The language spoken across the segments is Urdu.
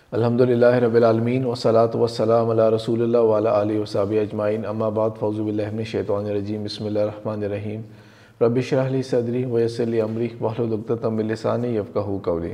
الحمدللہ رب العالمین والصلاة والسلام علی رسول اللہ وعلی آلہ وصحبہ اجمعین، اما بعد، فاعوذ باللہ من الشیطان الرجیم، بسم اللہ الرحمن الرحیم۔ رب اشرح لی صدری ویسر لی امری واحلل عقدۃ من لسانی یفقہوا قولی۔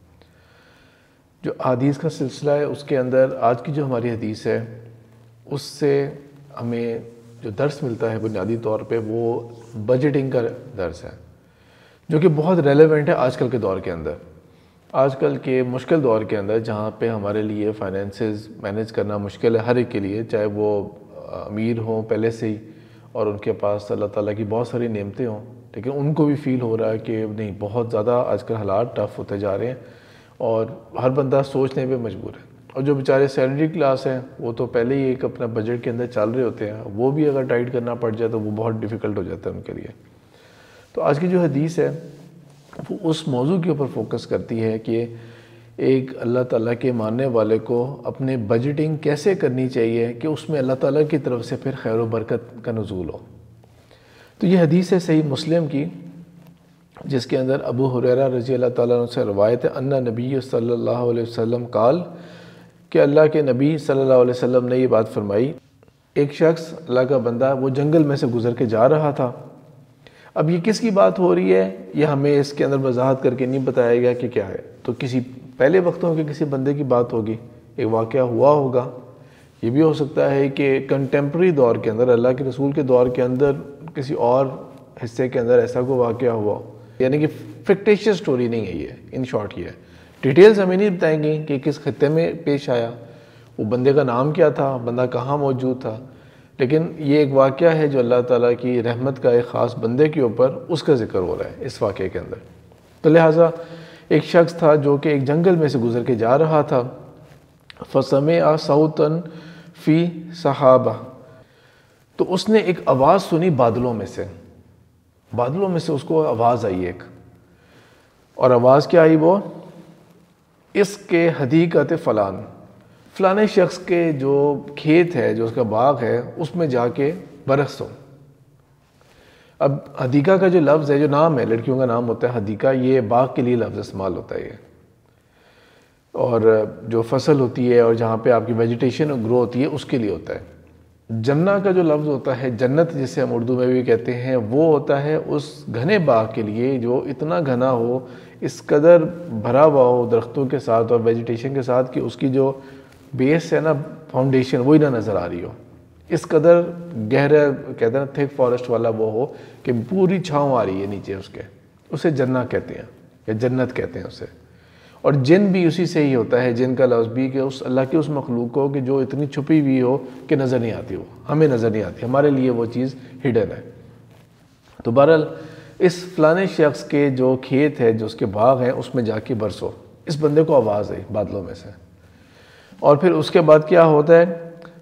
جو حدیث کا سلسلہ ہے اس کے اندر آج کی جو ہماری حدیث ہے اس سے ہمیں جو درس ملتا ہے بنیادی طور پہ وہ بجٹنگ کا درس ہے، جو کہ بہت ریلیونٹ ہے آج کل کے دور کے اندر، آج کل کے مشکل دور کے اندر، جہاں پہ ہمارے لیے فائنینسز مینیج کرنا مشکل ہے ہر ایک کے لیے، چاہے وہ امیر ہوں پہلے سے ہی اور ان کے پاس اللہ تعالیٰ کی بہت ساری نعمتیں ہوں، لیکن ان کو بھی فیل ہو رہا ہے کہ نہیں، بہت زیادہ آج کل حالات ٹف ہوتے جا رہے ہیں اور ہر بندہ سوچنے پہ مجبور ہے۔ اور جو بیچارے سیلری کلاس ہیں وہ تو پہلے ہی ایک اپنا بجٹ کے اندر چل رہے ہوتے ہیں، وہ بھی اگر ٹائٹ کرنا پڑ جائے تو وہ بہت ڈیفیکلٹ ہو جاتا ہے ان کے لیے۔ تو آج کی جو حدیث ہے وہ اس موضوع کے اوپر فوکس کرتی ہے کہ ایک اللہ تعالیٰ کے ماننے والے کو اپنے بجٹنگ کیسے کرنی چاہیے کہ اس میں اللہ تعالیٰ کی طرف سے پھر خیر و برکت کا نزول ہو۔ تو یہ حدیث ہے صحیح مسلم کی، جس کے اندر ابو ہریرہ رضی اللہ تعالیٰ عنہ سے روایت ہے، ان نبی صلی اللہ علیہ وسلم قال، کہ اللہ کے نبی صلی اللہ علیہ وسلم نے یہ بات فرمائی، ایک شخص اللہ کا بندہ وہ جنگل میں سے گزر کے جا رہا تھا۔ اب یہ کس کی بات ہو رہی ہے یہ ہمیں اس کے اندر وضاحت کر کے نہیں بتایا گیا کہ کیا ہے، تو کسی پہلے وقتوں کے کسی بندے کی بات ہوگی، ایک واقعہ ہوا ہوگا۔ یہ بھی ہو سکتا ہے کہ کنٹمپریری دور کے اندر، اللہ کے رسول کے دور کے اندر کسی اور حصے کے اندر ایسا کوئی واقعہ ہوا ہو، یعنی کہ فکٹیشیس سٹوری نہیں ہے یہ، ان شارٹ یہ ہے۔ ڈیٹیلز ہمیں نہیں بتائیں گے کہ کس خطے میں پیش آیا، وہ بندے کا نام کیا تھا، بندہ کہاں موجود تھا، لیکن یہ ایک واقعہ ہے جو اللہ تعالیٰ کی رحمت کا ایک خاص بندے کے اوپر اس کا ذکر ہو رہا ہے اس واقعے کے اندر۔ تو لہٰذا ایک شخص تھا جو کہ ایک جنگل میں سے گزر کے جا رہا تھا، فَسَمِعَ صَوْتًا فِي سَحَابَةٍ، تو اس نے ایک آواز سنی بادلوں میں سے، بادلوں میں سے اس کو آواز آئی ایک، اور آواز کیا آئی؟ وہ اس کے حدیقت فلان، فلانے شخص کے جو کھیت ہے، جو اس کا باغ ہے، اس میں جا کے برس ہو۔ اب حدیقہ کا جو لفظ ہے، جو نام ہے، لڑکیوں کا نام ہوتا ہے حدیقہ، یہ باغ کے لیے لفظ استعمال ہوتا ہے یہ، اور جو فصل ہوتی ہے اور جہاں پہ آپ کی ویجیٹیشن گرو ہوتی ہے اس کے لیے ہوتا ہے۔ جنہ کا جو لفظ ہوتا ہے، جنت جسے ہم اردو میں بھی کہتے ہیں، وہ ہوتا ہے اس گھنے باغ کے لیے جو اتنا گھنا ہو، اس قدر بھرا ہوا ہو درختوں کے ساتھ اور ویجیٹیشن کے ساتھ کہ اس کی جو بیس ہے نا، فاؤنڈیشن، وہی نہ نظر آ رہی ہو، اس قدر گہرا کہتے ہیں نا تھک فارسٹ والا وہ ہو کہ پوری چھاؤں آ رہی ہے نیچے اس کے، اسے جنہ کہتے ہیں یا جنت کہتے ہیں اسے۔ اور جن بھی اسی سے ہی ہوتا ہے، جن کا لفظ بھی، کہ اس اللہ کی اس مخلوق کو کہ جو اتنی چھپی ہوئی ہو کہ نظر نہیں آتی، وہ ہمیں نظر نہیں آتی، ہمارے لیے وہ چیز ہڈن ہے۔ تو بہرحال اس فلانے شخص کے جو کھیت ہے، جو اس کے باغ ہیں، اس میں جا کے برسو، اس بندے کو آواز آئی بادلوں میں سے۔ اور پھر اس کے بعد کیا ہوتا ہے؟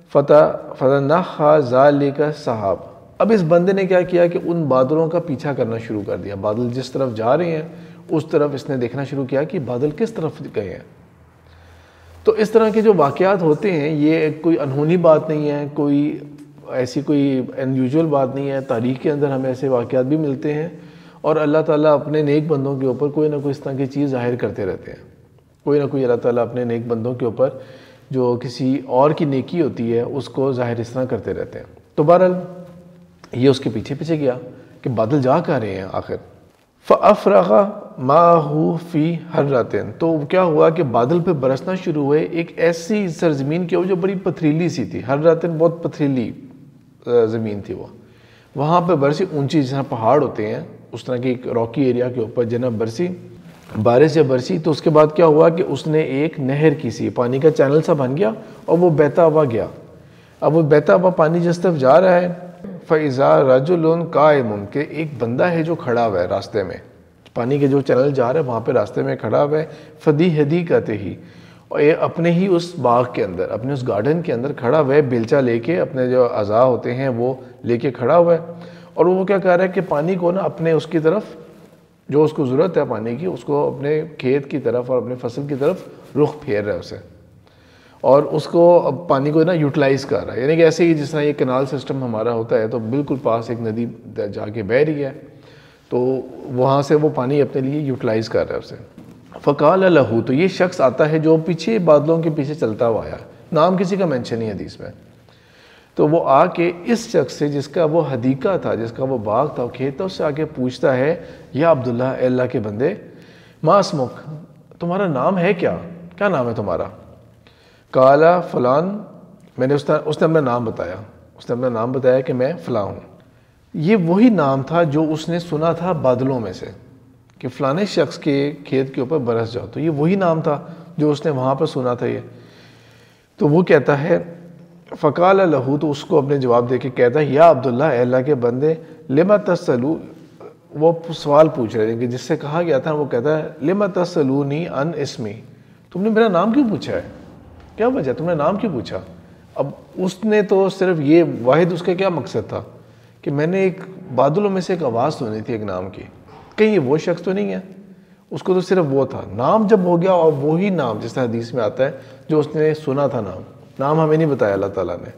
فَتَنَحَّى ذَلِكَ السَّحَابُ، اب اس بندے نے کیا کیا کہ ان بادلوں کا پیچھا کرنا شروع کر دیا، بادل جس طرف جا رہے ہیں اس طرف اس نے دیکھنا شروع کیا کہ بادل کس طرف گئے ہیں۔ تو اس طرح کے جو واقعات ہوتے ہیں یہ کوئی انہونی بات نہیں ہے، کوئی ایسی کوئی انیوژول بات نہیں ہے، تاریخ کے اندر ہمیں ایسے واقعات بھی ملتے ہیں، اور اللہ تعالیٰ اپنے نیک بندوں کے اوپر کوئی نہ کوئی اس طرح کی چیز ظاہر کرتے رہتے ہیں، کوئی نہ کوئی اللہ تعالیٰ اپنے نیک بندوں کے اوپر جو کسی اور کی نیکی ہوتی ہے اس کو ظاہر اس طرح کرتے رہتے ہیں۔ تو بہرحال یہ اس کے پیچھے پیچھے گیا کہ بادل جا کہاں رہے ہیں آخر۔ فَأَفْرَغَ مَاهُ فِي حَرَّةٍ، تو کیا ہوا کہ بادل پہ برسنا شروع ہوئے ایک ایسی سرزمین کے جو بڑی پتھریلی سی تھی، حَرَّةٍ بہت پتھریلی زمین تھی، وہ وہاں پہ برسی، اونچی جس طرح پہاڑ ہوتے ہیں اس طرح کی ایک راکی ایریا کے اوپر جناب برسی، بارش سے برسی۔ تو اس کے بعد کیا ہوا کہ اس نے ایک نہر کی سی، پانی کا چینل سا بن گیا اور وہ بہتا ہوا گیا۔ اب وہ بہتا ہوا پانی جس طرف جا رہا ہے، فَإِذَا رَجُلٌ قَائِمٌ، کہ ایک بندہ ہے جو کھڑا ہوا ہے راستے میں، پانی کے جو چینل جا رہا ہے وہاں پہ راستے میں کھڑا ہوا ہے، فَدِي حَدِيقَتِهِ، اور یہ اپنے ہی اس باغ کے اندر، اپنے اس گارڈن کے اندر کھڑا ہوا ہے، بیلچہ لے کے، اپنے جو اعضاء ہوتے ہیں وہ لے کے کھڑا ہوا ہے، اور وہ کیا کر رہا ہے کہ پانی کو نا اپنے اس کی طرف، جو اس کو ضرورت ہے پانی کی، اس کو اپنے کھیت کی طرف اور اپنے فصل کی طرف رخ پھیر رہا ہے اسے، اور اس کو اب پانی کو نا یوٹیلائز کر رہا ہے، یعنی کہ ایسے ہی جس طرح یہ کنال سسٹم ہمارا ہوتا ہے تو بالکل پاس ایک ندی جا کے بہہ رہی ہے، تو وہاں سے وہ پانی اپنے لیے یوٹیلائز کر رہا ہے اسے۔ فقال لہو، تو یہ شخص آتا ہے جو پیچھے بادلوں کے پیچھے چلتا ہوا آیا، نام کسی کا مینشن نہیں حدیث میں، تو وہ آ کے اس شخص سے جس کا وہ حدیقہ تھا، جس کا وہ باغ تھا، وہ کھیت تھا، اس سے آ کے پوچھتا ہے یا عبداللہ، اے اللہ کے بندے، ما اسمک، تمہارا نام ہے کیا نام ہے تمہارا؟ قالا فلان، میں نے اس نے اپنا نام بتایا، اس نے اپنا نام بتایا کہ میں فلاں ہوں۔ یہ وہی نام تھا جو اس نے سنا تھا بادلوں میں سے کہ فلانے شخص کے کھیت کے اوپر برس جاؤ، تو یہ وہی نام تھا جو اس نے وہاں پر سنا تھا یہ۔ تو وہ کہتا ہے فقال لہو، تو اس کو اپنے جواب دے کے کہتا ہے یا عبداللہ، اے اللہ کے بندے، لما تسألو، وہ سوال پوچھ رہے ہیں کہ جس سے کہا گیا تھا، وہ کہتا ہے لما تسألونی عن اسمی، تم نے میرا نام کیوں پوچھا ہے، کیا وجہ، تم نے نام کیوں پوچھا؟ اب اس نے تو صرف یہ واحد، اس کا کیا مقصد تھا کہ میں نے ایک بادلوں میں سے ایک آواز سنی تھی ایک نام کی، کہیں یہ وہ شخص تو نہیں ہے؟ اس کو تو صرف وہ تھا، نام جب ہو گیا، اور وہی نام جس طرح حدیث میں آتا ہے جو اس نے سنا تھا، نام ہمیں نہیں بتایا اللہ تعالیٰ نے،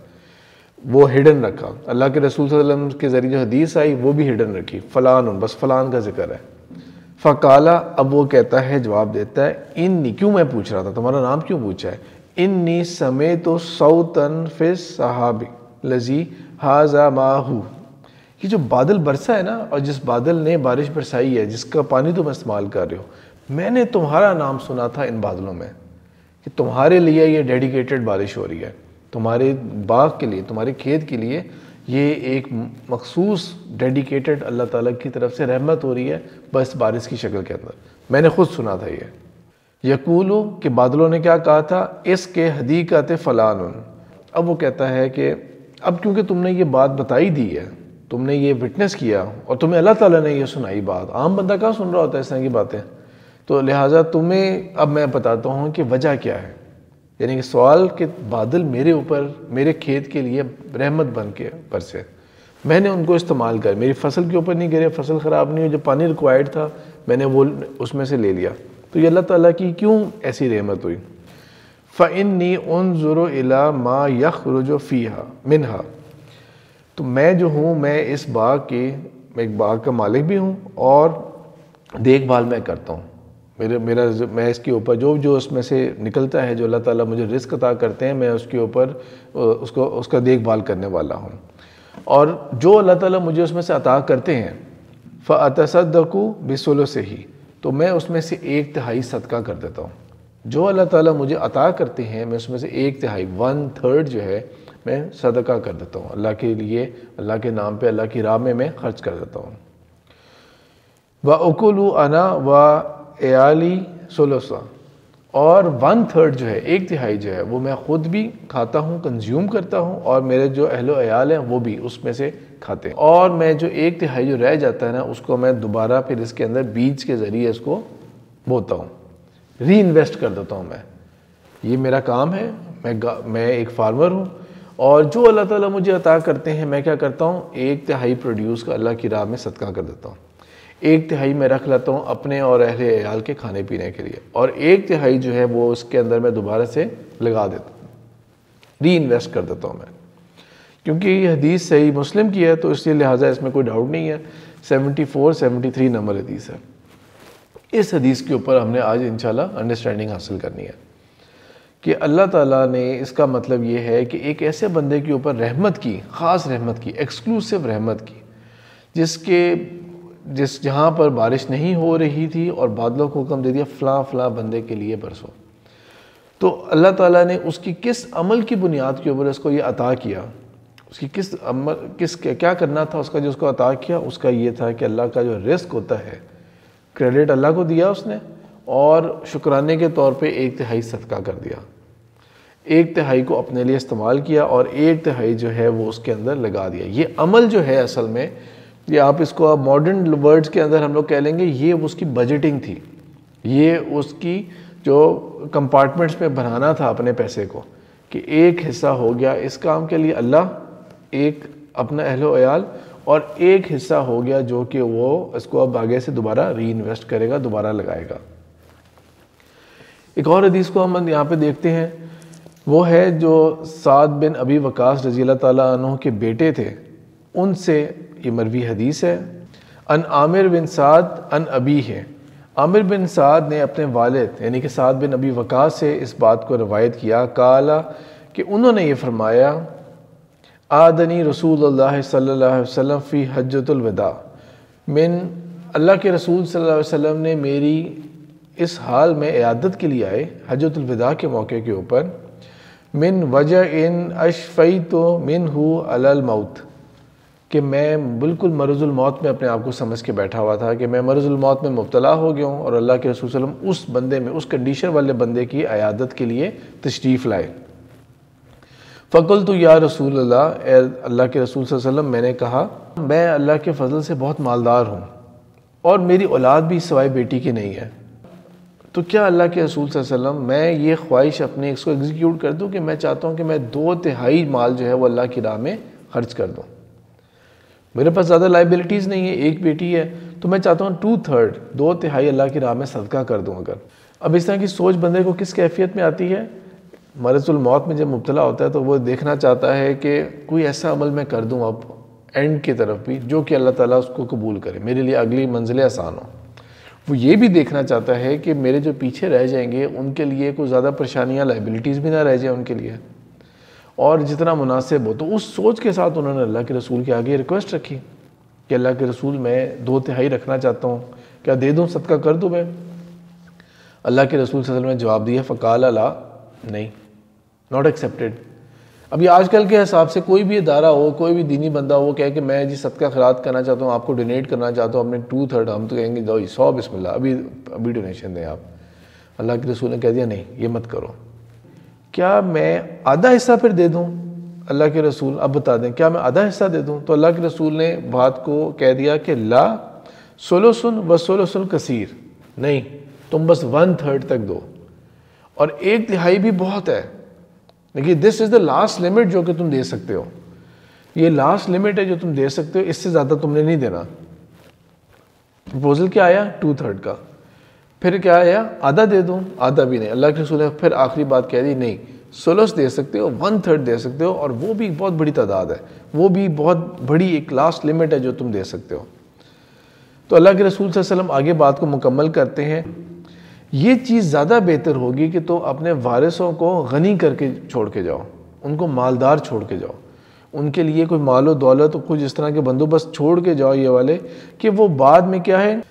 وہ ہڈن رکھا، اللہ کے رسول صلی اللہ علیہ وسلم کے ذریعے جو حدیث آئی وہ بھی ہڈن رکھی، فلان، بس فلان کا ذکر ہے۔ فقالا، اب وہ کہتا ہے، جواب دیتا ہے، انی، کیوں میں پوچھ رہا تھا، تمہارا نام کیوں پوچھا ہے؟ انی سمیت صوتا فی السحاب الذی ھذا ماہ، یہ جو بادل برسا ہے نا، اور جس بادل نے بارش برسائی ہے، جس کا پانی تم استعمال کر رہے ہو، میں نے تمہارا نام سنا تھا ان بادلوں میں کہ تمہارے لیے یہ ڈیڈیکیٹڈ بارش ہو رہی ہے، تمہارے باغ کے لیے، تمہارے کھیت کے لیے یہ ایک مخصوص ڈیڈیکیٹڈ اللہ تعالیٰ کی طرف سے رحمت ہو رہی ہے، بس بارش کی شکل کے اندر، میں نے خود سنا تھا یہ۔ یقولو، کہ بادلوں نے کیا کہا تھا، اس کے حدیقت فلان، اب وہ کہتا ہے کہ اب کیونکہ تم نے یہ بات بتائی دی ہے، تم نے یہ وٹنس کیا، اور تمہیں اللہ تعالیٰ نے یہ سنائی بات، عام بندہ کہاں سن رہا ہوتا ہے اس طرح کی باتیں، تو لہٰذا تمہیں اب میں بتاتا ہوں کہ وجہ کیا ہے، یعنی کہ سوال کہ بادل میرے اوپر، میرے کھیت کے لیے رحمت بن کے برسے، میں نے ان کو استعمال کر، میری فصل کے اوپر نہیں گرے، فصل خراب نہیں ہوئی، جو پانی ریکوائرڈ تھا میں نے وہ اس میں سے لے لیا، تو یہ اللہ تعالیٰ کی کیوں ایسی رحمت ہوئی؟ فَإِنِّي أُنظُرُ إِلَى مَا يَخْرُجُ فِيهَا مِنْهَا، تو میں جو ہوں، میں اس باغ کی، میں ایک باغ کا مالک بھی ہوں اور دیکھ بھال میں کرتا ہوں، میں اس کے اوپر جو اس میں سے نکلتا ہے، جو اللہ تعالیٰ مجھے رزق عطا کرتے ہیں، میں اس کے اوپر اس کا دیکھ بھال کرنے والا ہوں، اور جو اللہ تعالیٰ مجھے اس میں سے عطا کرتے ہیں، فَأَتَصَدَّقُ بِثُلُثِهِ، تو میں اس میں سے 1/3 صدقہ کر دیتا ہوں، جو اللہ تعالیٰ مجھے عطا کرتے ہیں میں اس میں سے 1/3 1/3 جو ہے میں صدقہ کر دیتا ہوں، اللہ کے لیے، اللہ کے نام پہ، اللہ کی راہ میں خرچ کر دیتا ہوں۔ وَأُكُلُ أَنَا وَعِيَالِي ثُلُثًا، اور 1/3 جو ہے، 1/3 جو ہے، وہ میں خود بھی کھاتا ہوں، کنزیوم کرتا ہوں، اور میرے جو اہل و عیال ہیں وہ بھی اس میں سے کھاتے ہیں، اور میں جو 1/3 جو رہ جاتا ہے نا، اس کو میں دوبارہ پھر اس کے اندر بیج کے ذریعے اس کو بوتا ہوں، ری انویسٹ کر دیتا ہوں، میں یہ میرا کام ہے، میں ایک فارمر ہوں، اور جو اللہ تعالیٰ مجھے عطا کرتے ہیں میں کیا کرتا ہوں، 1/3 پروڈیوس کا اللہ کی راہ میں صدقہ کر دیتا ہوں، 1/3 میں رکھ لیتا ہوں اپنے اور اہل عیال کے کھانے پینے کے لیے، اور 1/3 جو ہے وہ اس کے اندر میں دوبارہ سے لگا دیتا ہوں، ری انویسٹ کر دیتا ہوں میں، کیونکہ یہ حدیث صحیح مسلم کی ہے، تو اس لیے لہٰذا اس میں کوئی ڈاؤٹ نہیں ہے، 74-73 نمبر حدیث ہے۔ اس حدیث کے اوپر ہم نے آج انشاءاللہ انڈرسٹینڈنگ حاصل کرنی ہے کہ اللہ تعالیٰ نے، اس کا مطلب یہ ہے کہ ایک ایسے بندے کے اوپر رحمت کی، خاص رحمت کی، ایکسکلوسیو رحمت کی، جس جہاں پر بارش نہیں ہو رہی تھی اور بادلوں کو حکم دے دیا فلاں فلاں بندے کے لیے برسو، تو اللہ تعالیٰ نے اس کی کس عمل کی بنیاد کے اوپر اس کو یہ عطا کیا، اس کی کیا کرنا تھا، اس کا جو اس کو عطا کیا، اس کا یہ تھا کہ اللہ کا جو رزق ہوتا ہے، کریڈٹ اللہ کو دیا اس نے، اور شکرانے کے طور پہ 1/3 صدقہ کر دیا، 1/3 کو اپنے لیے استعمال کیا، اور 1/3 جو ہے وہ اس کے اندر لگا دیا۔ یہ عمل جو ہے اصل میں، یہ آپ اس کو ماڈرن ورڈز کے اندر ہم لوگ کہہ لیں گے، یہ اس کی بجٹنگ تھی، یہ اس کی جو کمپارٹمنٹس میں بنانا تھا اپنے پیسے کو، کہ ایک حصہ ہو گیا اس کام کے لیے اللہ، ایک اپنا اہل و عیال، اور ایک حصہ ہو گیا جو کہ وہ اس کو اب آگے سے دوبارہ ری انویسٹ کرے گا، دوبارہ لگائے گا۔ ایک اور حدیث کو ہم یہاں پہ دیکھتے ہیں، وہ ہے جو سعد بن ابی وقاص رضی اللہ تعالیٰ عنہ کے بیٹے تھے، ان سے یہ مروی حدیث ہے، ان عامر بن سعد ان ابی ہے عامر بن سعد نے اپنے والد یعنی کہ سعد بن ابی وقاص سے اس بات کو روایت کیا، قالا کہ انہوں نے یہ فرمایا، آدنی رسول اللہ صلی اللہ علیہ وسلم فی حجۃ الوداع، اللہ کے رسول صلی اللہ علیہ وسلم نے میری اس حال میں عیادت کے لیے آئے حجۃ الوداع کے موقع کے اوپر، من وجع ان اشفیت منہ علی الموت، کہ میں بالکل مرض الموت میں اپنے آپ کو سمجھ کے بیٹھا ہوا تھا کہ میں مرض الموت میں مبتلا ہو گیا ہوں، اور اللہ کے رسول صلی اللہ علیہ وسلم اس بندے میں، اس کنڈیشن والے بندے کی عیادت کے لیے تشریف لائے۔ فقلت یا رسول اللہ، اے اللہ کے رسول صلی اللہ علیہ وسلم، میں نے کہا میں اللہ کے فضل سے بہت مالدار ہوں اور میری اولاد بھی سوائے بیٹی کی نہیں ہے، تو کیا اللہ کے رسول صلی اللہ علیہ وسلم میں یہ خواہش اپنی اس کو ایگزیکیوٹ کر دوں کہ میں چاہتا ہوں کہ میں 2/3 مال جو ہے وہ اللہ کی راہ میں خرچ کر دوں، میرے پاس زیادہ لائبلٹیز نہیں ہے، ایک بیٹی ہے، تو میں چاہتا ہوں 2/3 اللہ کی راہ میں صدقہ کر دوں۔ اگر اب اس طرح کی سوچ بندے کو کس کیفیت میں آتی ہے؟ مرض الموت میں جب مبتلا ہوتا ہے تو وہ دیکھنا چاہتا ہے کہ کوئی ایسا عمل میں کر دوں اب اینڈ کی طرف بھی جو کہ اللہ تعالیٰ اس کو قبول کرے، میرے لیے اگلی منزلیں آسان ہوں۔ وہ یہ بھی دیکھنا چاہتا ہے کہ میرے جو پیچھے رہ جائیں گے ان کے لیے کوئی زیادہ پریشانیاں، لائبلٹیز بھی نہ رہ جائیں ان کے لیے، اور جتنا مناسب ہو۔ تو اس سوچ کے ساتھ انہوں نے اللہ کے رسول کے آگے ریکویسٹ رکھی کہ اللہ کے رسول میں 2/3 رکھنا چاہتا ہوں، کیا دے دوں، صدقہ کر دوں میں؟ اللہ کے رسول صلی اللہ علیہ وسلم نے جواب دیا، فقال لا، نہیں، ناٹ ایکسیپٹیڈ۔ ابھی آج کل کے حساب سے کوئی بھی ادارہ ہو، کوئی بھی دینی بندہ ہو، کہے کہ میں جی صدقہ خیرات کرنا چاہتا ہوں، آپ کو ڈونیٹ کرنا چاہتا ہوں اپنے 2/3، ہم تو کہیں گے جاؤ 100 بسم اللہ، ابھی ڈونیشن دیں آپ۔ اللہ کے رسول نے کہہ دیا نہیں، یہ مت کرو۔ کیا میں آدھا حصہ پھر دے دوں؟ اللہ کے رسول اب بتا دیں، کیا میں آدھا حصہ دے دوں؟ تو اللہ کے رسول نے بات کو کہہ دیا کہ لا ثلث و ثلث کثیر، نہیں، تم بس 1/3 تک دو، اور 1/3 بھی بہت ہے، لیکن دس از دا لاسٹ لمٹ جو کہ تم دے سکتے ہو، یہ لاسٹ لمٹ ہے جو تم دے سکتے ہو، اس سے زیادہ تم نے نہیں دینا۔ پروپوزل کیا آیا؟ 2/3 کا۔ پھر کیا آیا؟ آدھا دے دوں، آدھا بھی نہیں۔ اللہ کے رسول نے پھر آخری بات کہہ دی، نہیں، ثلث دے سکتے ہو، 1/3 دے سکتے ہو، اور وہ بھی بہت بڑی تعداد ہے، وہ بھی بہت بڑی ایک لاسٹ لمٹ ہے جو تم دے سکتے ہو۔ تو اللہ کے رسول صلی اللہ علیہ وسلم آگے بات کو مکمل کرتے ہیں، یہ چیز زیادہ بہتر ہوگی کہ تو اپنے وارثوں کو غنی کر کے چھوڑ کے جاؤ، ان کو مالدار چھوڑ کے جاؤ، ان کے لیے کوئی مال و دولت اور کچھ اس طرح کے بندوبست چھوڑ کے جاؤ یہ والے، کہ وہ بعد میں کیا ہے،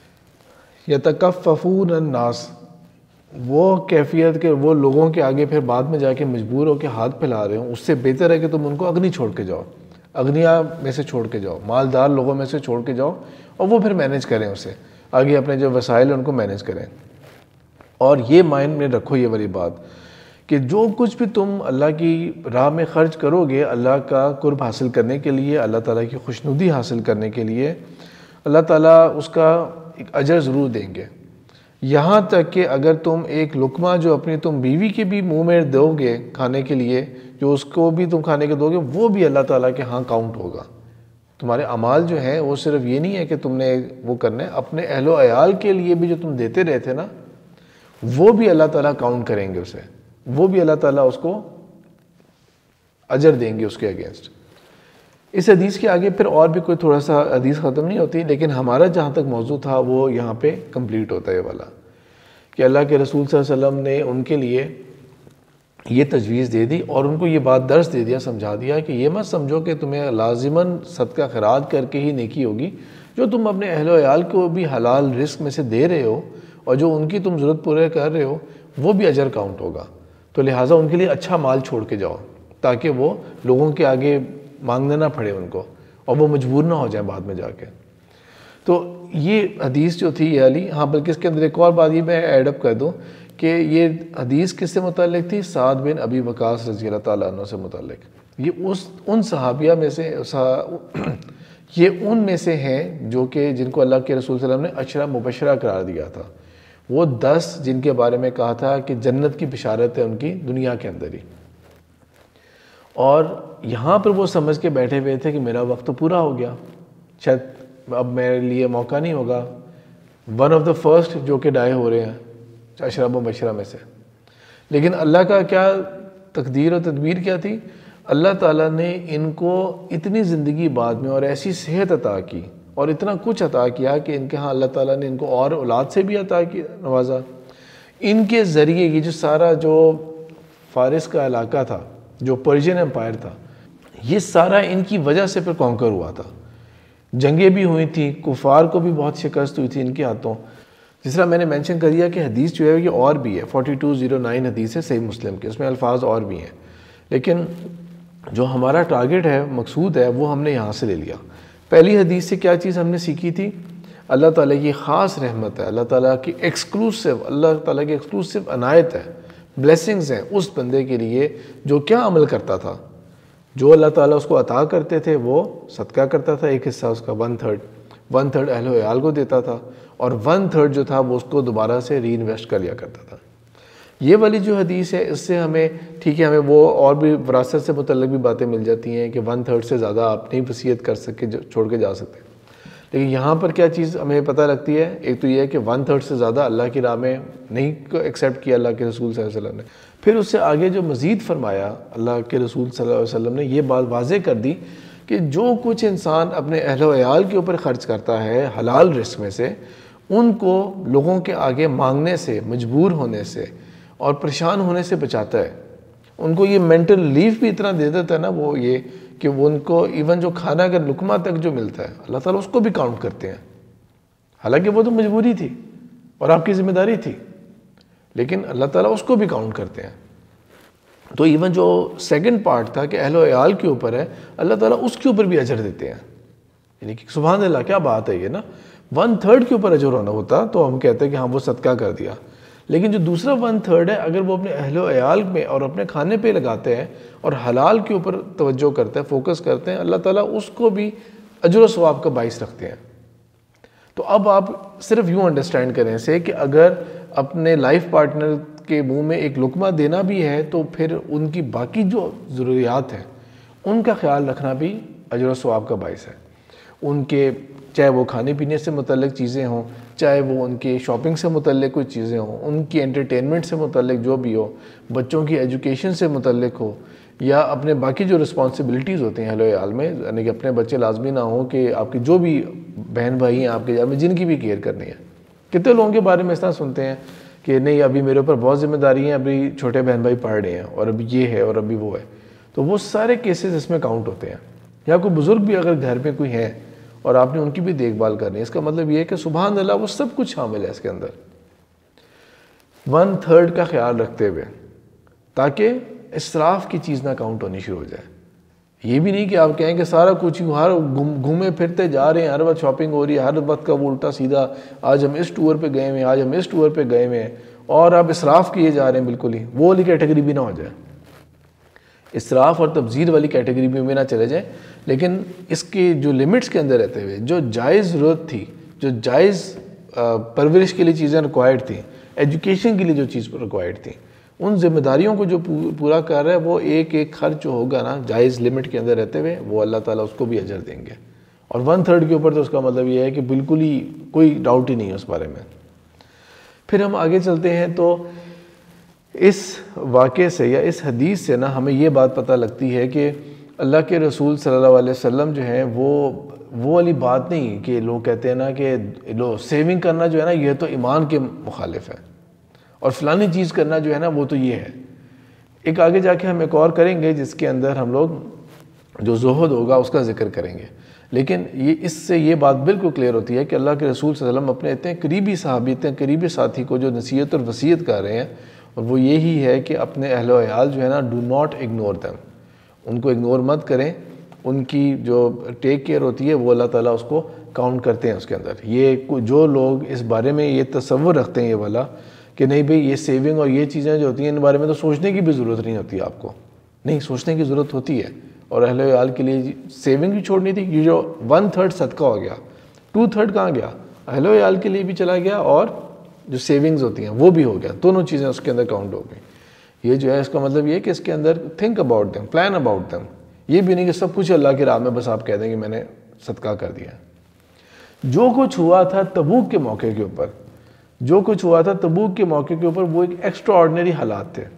یتکففون الناس، وہ کیفیت کے وہ لوگوں کے آگے پھر بعد میں جا کے مجبور ہو کے ہاتھ پھیلا رہے ہوں، اس سے بہتر ہے کہ تم ان کو اغنی چھوڑ کے جاؤ، اغنیا میں سے چھوڑ کے جاؤ، مالدار لوگوں میں سے چھوڑ کے جاؤ، اور وہ پھر مینیج کریں اسے آگے، اپنے جو وسائل ہیں ان کو مینیج کریں۔ اور یہ مائنڈ میں رکھو یہ والی بات کہ جو کچھ بھی تم اللہ کی راہ میں خرچ کرو گے اللہ کا قرب حاصل کرنے کے لیے، اللہ تعالیٰ کی خوشنودی حاصل کرنے کے لیے، اللہ تعالیٰ اس کا ایک اجر ضرور دیں گے۔ یہاں تک کہ اگر تم ایک لقمہ جو اپنی تم بیوی کے بھی منہ میں دو گے کھانے کے لیے، جو اس کو بھی تم کھانے کے دو گے، وہ بھی اللہ تعالیٰ کے ہاں کاؤنٹ ہوگا۔ تمہارے اعمال جو ہیں وہ صرف یہ نہیں ہے کہ تم نے وہ کرنا ہے، اپنے اہل و عیال کے لیے بھی جو تم دیتے رہے تھے نا، وہ بھی اللہ تعالیٰ کاؤنٹ کریں گے اسے، وہ بھی اللہ تعالیٰ اس کو اجر دیں گے اس کے اگینسٹ۔ اس حدیث کے آگے پھر اور بھی کوئی تھوڑا سا حدیث ختم نہیں ہوتی، لیکن ہمارا جہاں تک موضوع تھا وہ یہاں پہ کمپلیٹ ہوتا ہے یہ والا، کہ اللہ کے رسول صلی اللہ علیہ وسلم نے ان کے لیے یہ تجویز دے دی اور ان کو یہ بات درس دے دیا، سمجھا دیا کہ یہ مت سمجھو کہ تمہیں لازماً صدقہ خیرات کر کے ہی نیکی ہوگی، جو تم اپنے اہل و عیال کو بھی حلال رزق میں سے دے رہے ہو اور جو ان کی تم ضرورت پورے کر رہے ہو وہ بھی اجر کاؤنٹ ہوگا، تو لہٰذا ان کے لیے اچھا مال چھوڑ کے جاؤ تاکہ وہ لوگوں کے آگے مانگنے نہ پڑے ان کو اور وہ مجبور نہ ہو جائیں بعد میں جا کے۔ تو یہ حدیث جو تھی یہ علی، ہاں بلکہ اس کے اندر ایک اور بات یہ میں ایڈ اپ کر دوں کہ یہ حدیث کس سے متعلق تھی؟ سعد بن ابی وقاص رضی اللہ تعالیٰ عنہ سے متعلق۔ یہ ان صحابیہ میں سے یہ ان میں سے ہیں جو کہ جن کو اللہ کے رسول صلی اللہ علیہ وسلم نے عشرہ مبشرہ قرار دیا تھا، وہ 10 جن کے بارے میں کہا تھا کہ جنت کی بشارت ہے ان کی دنیا کے اندر ہی، اور یہاں پر وہ سمجھ کے بیٹھے ہوئے تھے کہ میرا وقت تو پورا ہو گیا، شاید اب میرے لیے موقع نہیں ہوگا، ون آف دا فرسٹ جو کہ ڈائے ہو رہے ہیں عشرہ مبشرہ میں سے۔ لیکن اللہ کا کیا تقدیر و تدبیر کیا تھی؟ اللہ تعالیٰ نے ان کو اتنی زندگی بعد میں اور ایسی صحت عطا کی اور اتنا کچھ عطا کیا کہ ان کے ہاں اللہ تعالیٰ نے ان کو اور اولاد سے بھی عطا کیا، نوازا۔ ان کے ذریعے یہ جو سارا جو فارس کا علاقہ تھا، جو پرشین امپائر تھا، یہ سارا ان کی وجہ سے پھر کانکر ہوا تھا۔ جنگیں بھی ہوئی تھیں، کفار کو بھی بہت شکست ہوئی تھی ان کے ہاتھوں۔ جس طرح میں نے مینشن کر دیا کہ حدیث جو ہے یہ اور بھی ہے، 4209 حدیث ہے صحیح مسلم کی، اس میں الفاظ اور بھی ہیں، لیکن جو ہمارا ٹارگٹ ہے، مقصود ہے، وہ ہم نے یہاں سے لے لیا۔ پہلی حدیث سے کیا چیز ہم نے سیکھی تھی؟ اللہ تعالیٰ کی خاص رحمت ہے، اللہ تعالیٰ کی اللہ تعالیٰ کی ایکسکلوسیو عنایت ہے، بلیسنگز ہیں اس بندے کے لیے جو کیا عمل کرتا تھا، جو اللہ تعالیٰ اس کو عطا کرتے تھے وہ صدقہ کرتا تھا، ایک حصہ اس کا 1/3 اہل و عیال کو دیتا تھا، اور 1/3 جو تھا وہ اس کو دوبارہ سے ری انویسٹ کر لیا کرتا تھا۔ یہ والی جو حدیث ہے اس سے ہمیں ٹھیک ہے، ہمیں وہ اور بھی وراثت سے متعلق بھی باتیں مل جاتی ہیں کہ 1/3 سے زیادہ آپ نہیں وصیت کر سکے، چھوڑ کے جا سکتے۔ لیکن یہاں پر کیا چیز ہمیں پتہ لگتی ہے؟ ایک تو یہ ہے کہ 1/3 سے زیادہ اللہ کی راہ میں نہیں ایکسیپٹ کیا اللہ کے رسول صلی اللہ علیہ وسلم نے۔ پھر اس سے آگے جو مزید فرمایا اللہ کے رسول صلی اللہ علیہ وسلم نے، یہ بات واضح کر دی کہ جو کچھ انسان اپنے اہل و عیال کے اوپر خرچ کرتا ہے حلال رزق میں سے، ان کو لوگوں کے آگے مانگنے سے، مجبور ہونے سے اور پریشان ہونے سے بچاتا ہے۔ ان کو یہ مینٹل ریلیف بھی اتنا دے دیتا ہے نا، وہ یہ کہ وہ ان کو ایون جو کھانا کا لقمہ تک جو ملتا ہے اللہ تعالیٰ اس کو بھی کاؤنٹ کرتے ہیں، حالانکہ وہ تو مجبوری تھی اور آپ کی ذمہ داری تھی، لیکن اللہ تعالیٰ اس کو بھی کاؤنٹ کرتے ہیں۔ تو ایون جو سیکنڈ پارٹ تھا کہ اہل و عیال کے اوپر ہے، اللہ تعالیٰ اس کے اوپر بھی اجر دیتے ہیں، یعنی کہ سبحان اللہ کیا بات ہے یہ نا، 1/3 کے اوپر اجر ہونا ہوتا تو ہم کہتے ہیں کہ ہاں وہ صدقہ کر دیا، لیکن جو دوسرا 1/3 ہے اگر وہ اپنے اہل و عیال میں اور اپنے کھانے پہ لگاتے ہیں اور حلال کے اوپر توجہ کرتے ہیں، فوکس کرتے ہیں، اللہ تعالیٰ اس کو بھی اجر و ثواب کا باعث رکھتے ہیں۔ تو اب آپ صرف یوں انڈرسٹینڈ کریں سے کہ اگر اپنے لائف پارٹنر کے منہ میں ایک لقمہ دینا بھی ہے تو پھر ان کی باقی جو ضروریات ہیں ان کا خیال رکھنا بھی اجر و ثواب کا باعث ہے۔ ان کے چاہے وہ کھانے پینے سے متعلق چیزیں ہوں، چاہے وہ ان کے شاپنگ سے متعلق کوئی چیزیں ہوں، ان کی انٹرٹینمنٹ سے متعلق جو بھی ہو، بچوں کی ایجوکیشن سے متعلق ہو، یا اپنے باقی جو رسپانسبلٹیز ہوتی ہیں اہل و عیال میں، یعنی کہ اپنے بچے لازمی نہ ہوں کہ آپ کے جو بھی بہن بھائی ہیں آپ کے گھر میں جن کی بھی کیئر کرنی ہے۔ کتنے لوگوں کے بارے میں اس طرح سنتے ہیں کہ نہیں ابھی میرے اوپر بہت ذمہ داری ہیں، ابھی چھوٹے بہن بھائی پڑھ رہے ہیں اور ابھی یہ ہے اور ابھی وہ ہے، تو وہ سارے کیسز اس میں کاؤنٹ ہوتے ہیں۔ یا کوئی بزرگ بھی اگر گھر میں کوئی ہے اور آپ نے ان کی بھی دیکھ بھال کرنی ہے، اس کا مطلب یہ ہے کہ سبحان اللہ وہ سب کچھ شامل ہے اس کے اندر، 1/3 کا خیال رکھتے ہوئے، تاکہ اسراف کی چیز نہ کاؤنٹ ہونی شروع ہو جائے۔ یہ بھی نہیں کہ آپ کہیں کہ سارا کچھ ہر گھومے پھرتے جا رہے ہیں، ہر وقت شاپنگ ہو رہی ہے، ہر وقت کا وہ الٹا سیدھا، آج ہم اس ٹور پہ گئے ہوئے ہیں، آج ہم اس ٹور پہ گئے ہوئے ہیں، اور آپ اسراف کیے جا رہے ہیں، بالکل ہی وہ والی کیٹیگری بھی نہ ہو جائے، اسراف اور تبذیر والی کیٹیگری میں نہ چلے جائیں، لیکن اس کے جو لمٹس کے اندر رہتے ہوئے جو جائز ضرورت تھی، جو جائز پرورش کے لیے چیزیں ریکوائرڈ تھیں، ایجوکیشن کے لیے جو چیز ریکوائرڈ تھیں، ان ذمہ داریوں کو جو پورا کر رہا ہے وہ ایک خرچ جو ہوگا نا جائز لمٹ کے اندر رہتے ہوئے، وہ اللہ تعالیٰ اس کو بھی اجر دیں گے۔ اور 1/3 کے اوپر تو اس کا مطلب یہ ہے کہ بالکل ہی کوئی ڈاؤٹ ہی نہیں ہے اس بارے میں۔ پھر ہم آگے چلتے ہیں تو اس واقعے سے یا اس حدیث سے نا ہمیں یہ بات پتہ لگتی ہے کہ اللہ کے رسول صلی اللہ علیہ وسلم جو ہیں وہ والی بات نہیں کہ لوگ کہتے ہیں نا کہ سیونگ کرنا جو ہے نا یہ تو ایمان کے مخالف ہے، اور فلانی چیز کرنا جو ہے نا وہ تو یہ ہے۔ ایک آگے جا کے ہم ایک اور کریں گے جس کے اندر ہم لوگ جو زہد ہوگا اس کا ذکر کریں گے، لیکن اس سے یہ بات بالکل کلیئر ہوتی ہے کہ اللہ کے رسول صلی اللہ علیہ وسلم اپنے اتنے قریبی صحابی، اتنے قریبی ساتھی کو جو نصیحت اور وصیت کر رہے ہیں، اور وہ یہی ہے کہ اپنے اہل و عیال جو ہے نا ڈو ناٹ اگنور دیم، ان کو اگنور مت کریں، ان کی جو ٹیک کیئر ہوتی ہے وہ اللہ تعالیٰ اس کو کاؤنٹ کرتے ہیں اس کے اندر۔ یہ جو لوگ اس بارے میں یہ تصور رکھتے ہیں یہ والا کہ نہیں بھئی یہ سیونگ اور یہ چیزیں جو ہوتی ہیں ان بارے میں تو سوچنے کی بھی ضرورت نہیں ہوتی، آپ کو نہیں سوچنے کی ضرورت ہوتی ہے، اور اہل و عیال کے لیے سیونگ بھی چھوڑنی تھی، یہ جو 1/3 صدقہ ہو گیا، 2/3 کہاں گیا؟ اہل و عیال کے لیے بھی چلا گیا اور جو سیونگز ہوتی ہیں وہ بھی ہو گیا، دونوں چیزیں اس کے اندر کاؤنٹ ہو گئی۔ یہ جو ہے اس کا مطلب یہ ہے کہ اس کے اندر think about them, plan about them, یہ بھی نہیں کہ سب کچھ اللہ کی راہ میں بس آپ کہہ دیں کہ میں نے صدقہ کر دیا۔ جو کچھ ہوا تھا تبوک کے موقع کے اوپر، جو کچھ ہوا تھا تبوک کے موقع کے اوپر وہ ایک ایکسٹرا آرڈنری حالات تھے،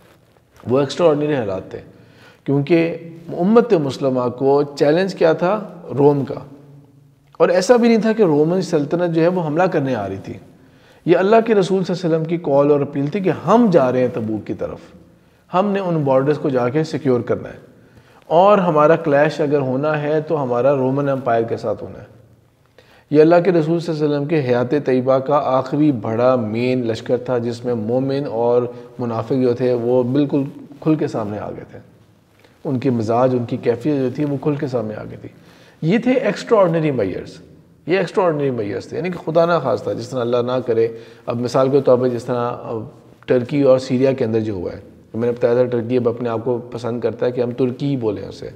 وہ ایکسٹرا آرڈنری حالات تھے، کیونکہ امت مسلمہ کو چیلنج کیا تھا؟ روم کا، اور ایسا بھی نہیں تھا کہ رومن سلطنت جو ہے وہ حملہ کرنے آ رہی تھی. یہ اللہ کے رسول صلی اللہ علیہ وسلم کی کال اور اپیل تھی کہ ہم جا رہے ہیں تبوک کی طرف, ہم نے ان بارڈرز کو جا کے سیکیور کرنا ہے, اور ہمارا کلیش اگر ہونا ہے تو ہمارا رومن امپائر کے ساتھ ہونا ہے. یہ اللہ کے رسول صلی اللہ علیہ وسلم کے حیات طیبہ کا آخری بڑا مین لشکر تھا, جس میں مومن اور منافق جو تھے وہ بالکل کھل کے سامنے آ گئے تھے. ان کے مزاج, ان کی کیفیت جو تھی وہ کھل کے سامنے آ گئی تھی. یہ تھے ایکسٹرا آرڈنری میئرز, یہ ایکسٹرا آرڈنری میئرز تھے, یعنی کہ خدا نہ خواستہ جس طرح اللہ نہ کرے. اب مثال کے طور پہ جس طرح ٹرکی اور سیریا کے اندر جو ہوا ہے, میں نے بتایا تھا ٹرکی اب اپنے آپ کو پسند کرتا ہے کہ ہم ترکی ہی بولیں اسے,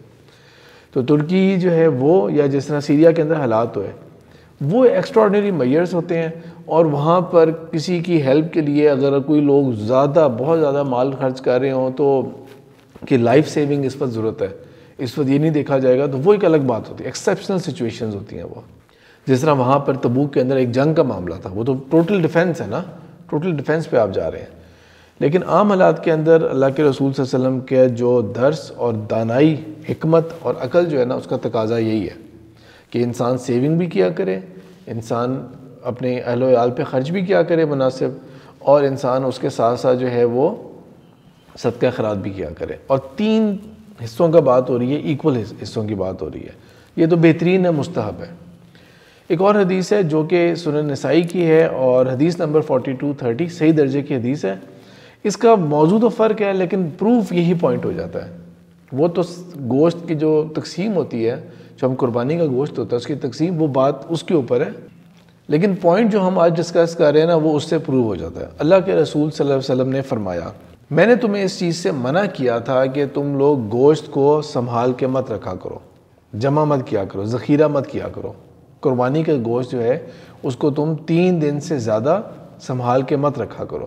تو ترکی جو ہے وہ, یا جس طرح سیریا کے اندر حالات ہوئے, وہ ایکسٹرا آرڈنری میئرز ہوتے ہیں. اور وہاں پر کسی کی ہیلپ کے لیے اگر کوئی لوگ بہت زیادہ مال خرچ کر رہے ہوں تو کہ لائف سیونگ اس وقت ضرورت ہے, اس وقت یہ نہیں دیکھا جائے گا, تو وہ ایک الگ بات ہوتی ہے. ایکسیپشنل سچویشنز ہوتی ہیں وہ, جس طرح وہاں پر تبوک کے اندر ایک جنگ کا معاملہ تھا, وہ تو ٹوٹل ڈیفینس ہے نا, ٹوٹل ڈیفینس پہ آپ جا رہے ہیں. لیکن عام حالات کے اندر اللہ کے رسول صلی اللہ علیہ وسلم کے جو درس اور دانائی, حکمت اور عقل جو ہے نا, اس کا تقاضا یہی ہے کہ انسان سیونگ بھی کیا کرے, انسان اپنے اہل و عیال پہ خرچ بھی کیا کرے مناسب, اور انسان اس کے ساتھ ساتھ جو ہے وہ صدقہ خیرات بھی کیا کرے. اور 3 حصوں کا بات ہو رہی ہے, ایکول حصوں کی بات ہو رہی ہے. یہ تو بہترین ہے, مستحب ہے. ایک اور حدیث ہے جو کہ سنن نسائی کی ہے, اور حدیث نمبر 4230 صحیح درجے کی حدیث ہے. اس کا موضوع تو فرق ہے, لیکن پروف یہی پوائنٹ ہو جاتا ہے. وہ تو گوشت کی جو تقسیم ہوتی ہے, جو ہم قربانی کا گوشت ہوتا ہے اس کی تقسیم, وہ بات اس کے اوپر ہے, لیکن پوائنٹ جو ہم آج ڈسکس کر رہے ہیں نا, وہ اس سے پروو ہو جاتا ہے. اللہ کے رسول صلی اللہ علیہ وسلم نے فرمایا, میں نے تمہیں اس چیز سے منع کیا تھا کہ تم لوگ گوشت کو سنبھال کے مت رکھا کرو, جمع مت کیا کرو, ذخیرہ مت کیا کرو. قربانی کا گوشت جو ہے اس کو تم 3 دن سے زیادہ سنبھال کے مت رکھا کرو.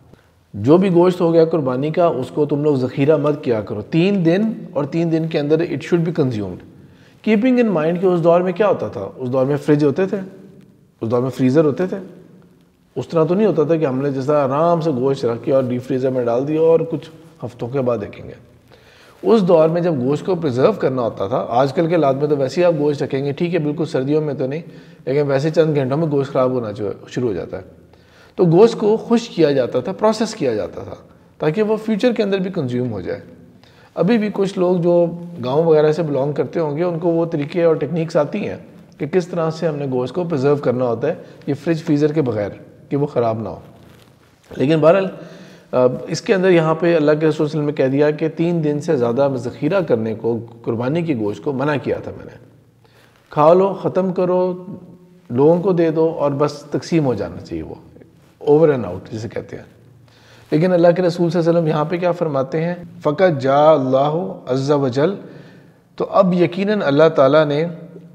جو بھی گوشت ہو گیا قربانی کا, اس کو تم لوگ ذخیرہ مت کیا کرو 3 دن, اور 3 دن کے اندر it should be consumed. Keeping in mind کہ اس دور میں کیا ہوتا تھا, اس دور میں فریج ہوتے تھے, اس دور میں فریزر ہوتے تھے. اس طرح تو نہیں ہوتا تھا کہ ہم نے جیسا آرام سے گوشت رکھ کے اور ڈیپ فریزر میں ڈال دیا اور کچھ ہفتوں کے بعد دیکھیں گے. اس دور میں جب گوشت کو پریزرو کرنا ہوتا تھا, آج کل کے حالات میں تو ویسے ہی آپ گوشت رکھیں گے, ٹھیک ہے بالکل سردیوں میں تو نہیں, لیکن ویسے چند گھنٹوں میں گوشت خراب ہونا شروع ہو جاتا ہے. تو گوشت کو خشک کیا جاتا تھا, پروسیس کیا جاتا تھا, تاکہ وہ فیوچر کے اندر بھی کنزیوم ہو جائے. ابھی بھی کچھ لوگ جو گاؤں وغیرہ سے بلانگ کرتے ہوں گے, ان کو وہ طریقے اور ٹیکنیکس آتی ہیں کہ کس طرح سے ہم نے گوشت کو پریزرو کرنا ہوتا ہے, یہ فریج فریزر کے بغیر, کہ وہ خراب نہ ہو. لیکن بہرحال اس کے اندر یہاں پہ اللہ کے رسول صلی اللہ علیہ وسلم نے کہہ دیا کہ 3 دن سے زیادہ ذخیرہ کرنے کو, قربانی کی گوشت کو منع کیا تھا میں نے. کھا لو, ختم کرو, لوگوں کو دے دو, اور بس تقسیم ہو جانا چاہیے, وہ اوور اینڈ آؤٹ جسے کہتے ہیں. لیکن اللہ کے رسول صلی اللہ علیہ وسلم یہاں پہ کیا فرماتے ہیں, فقط جاء اللہ عز وجل, تو اب یقیناً اللہ تعالیٰ نے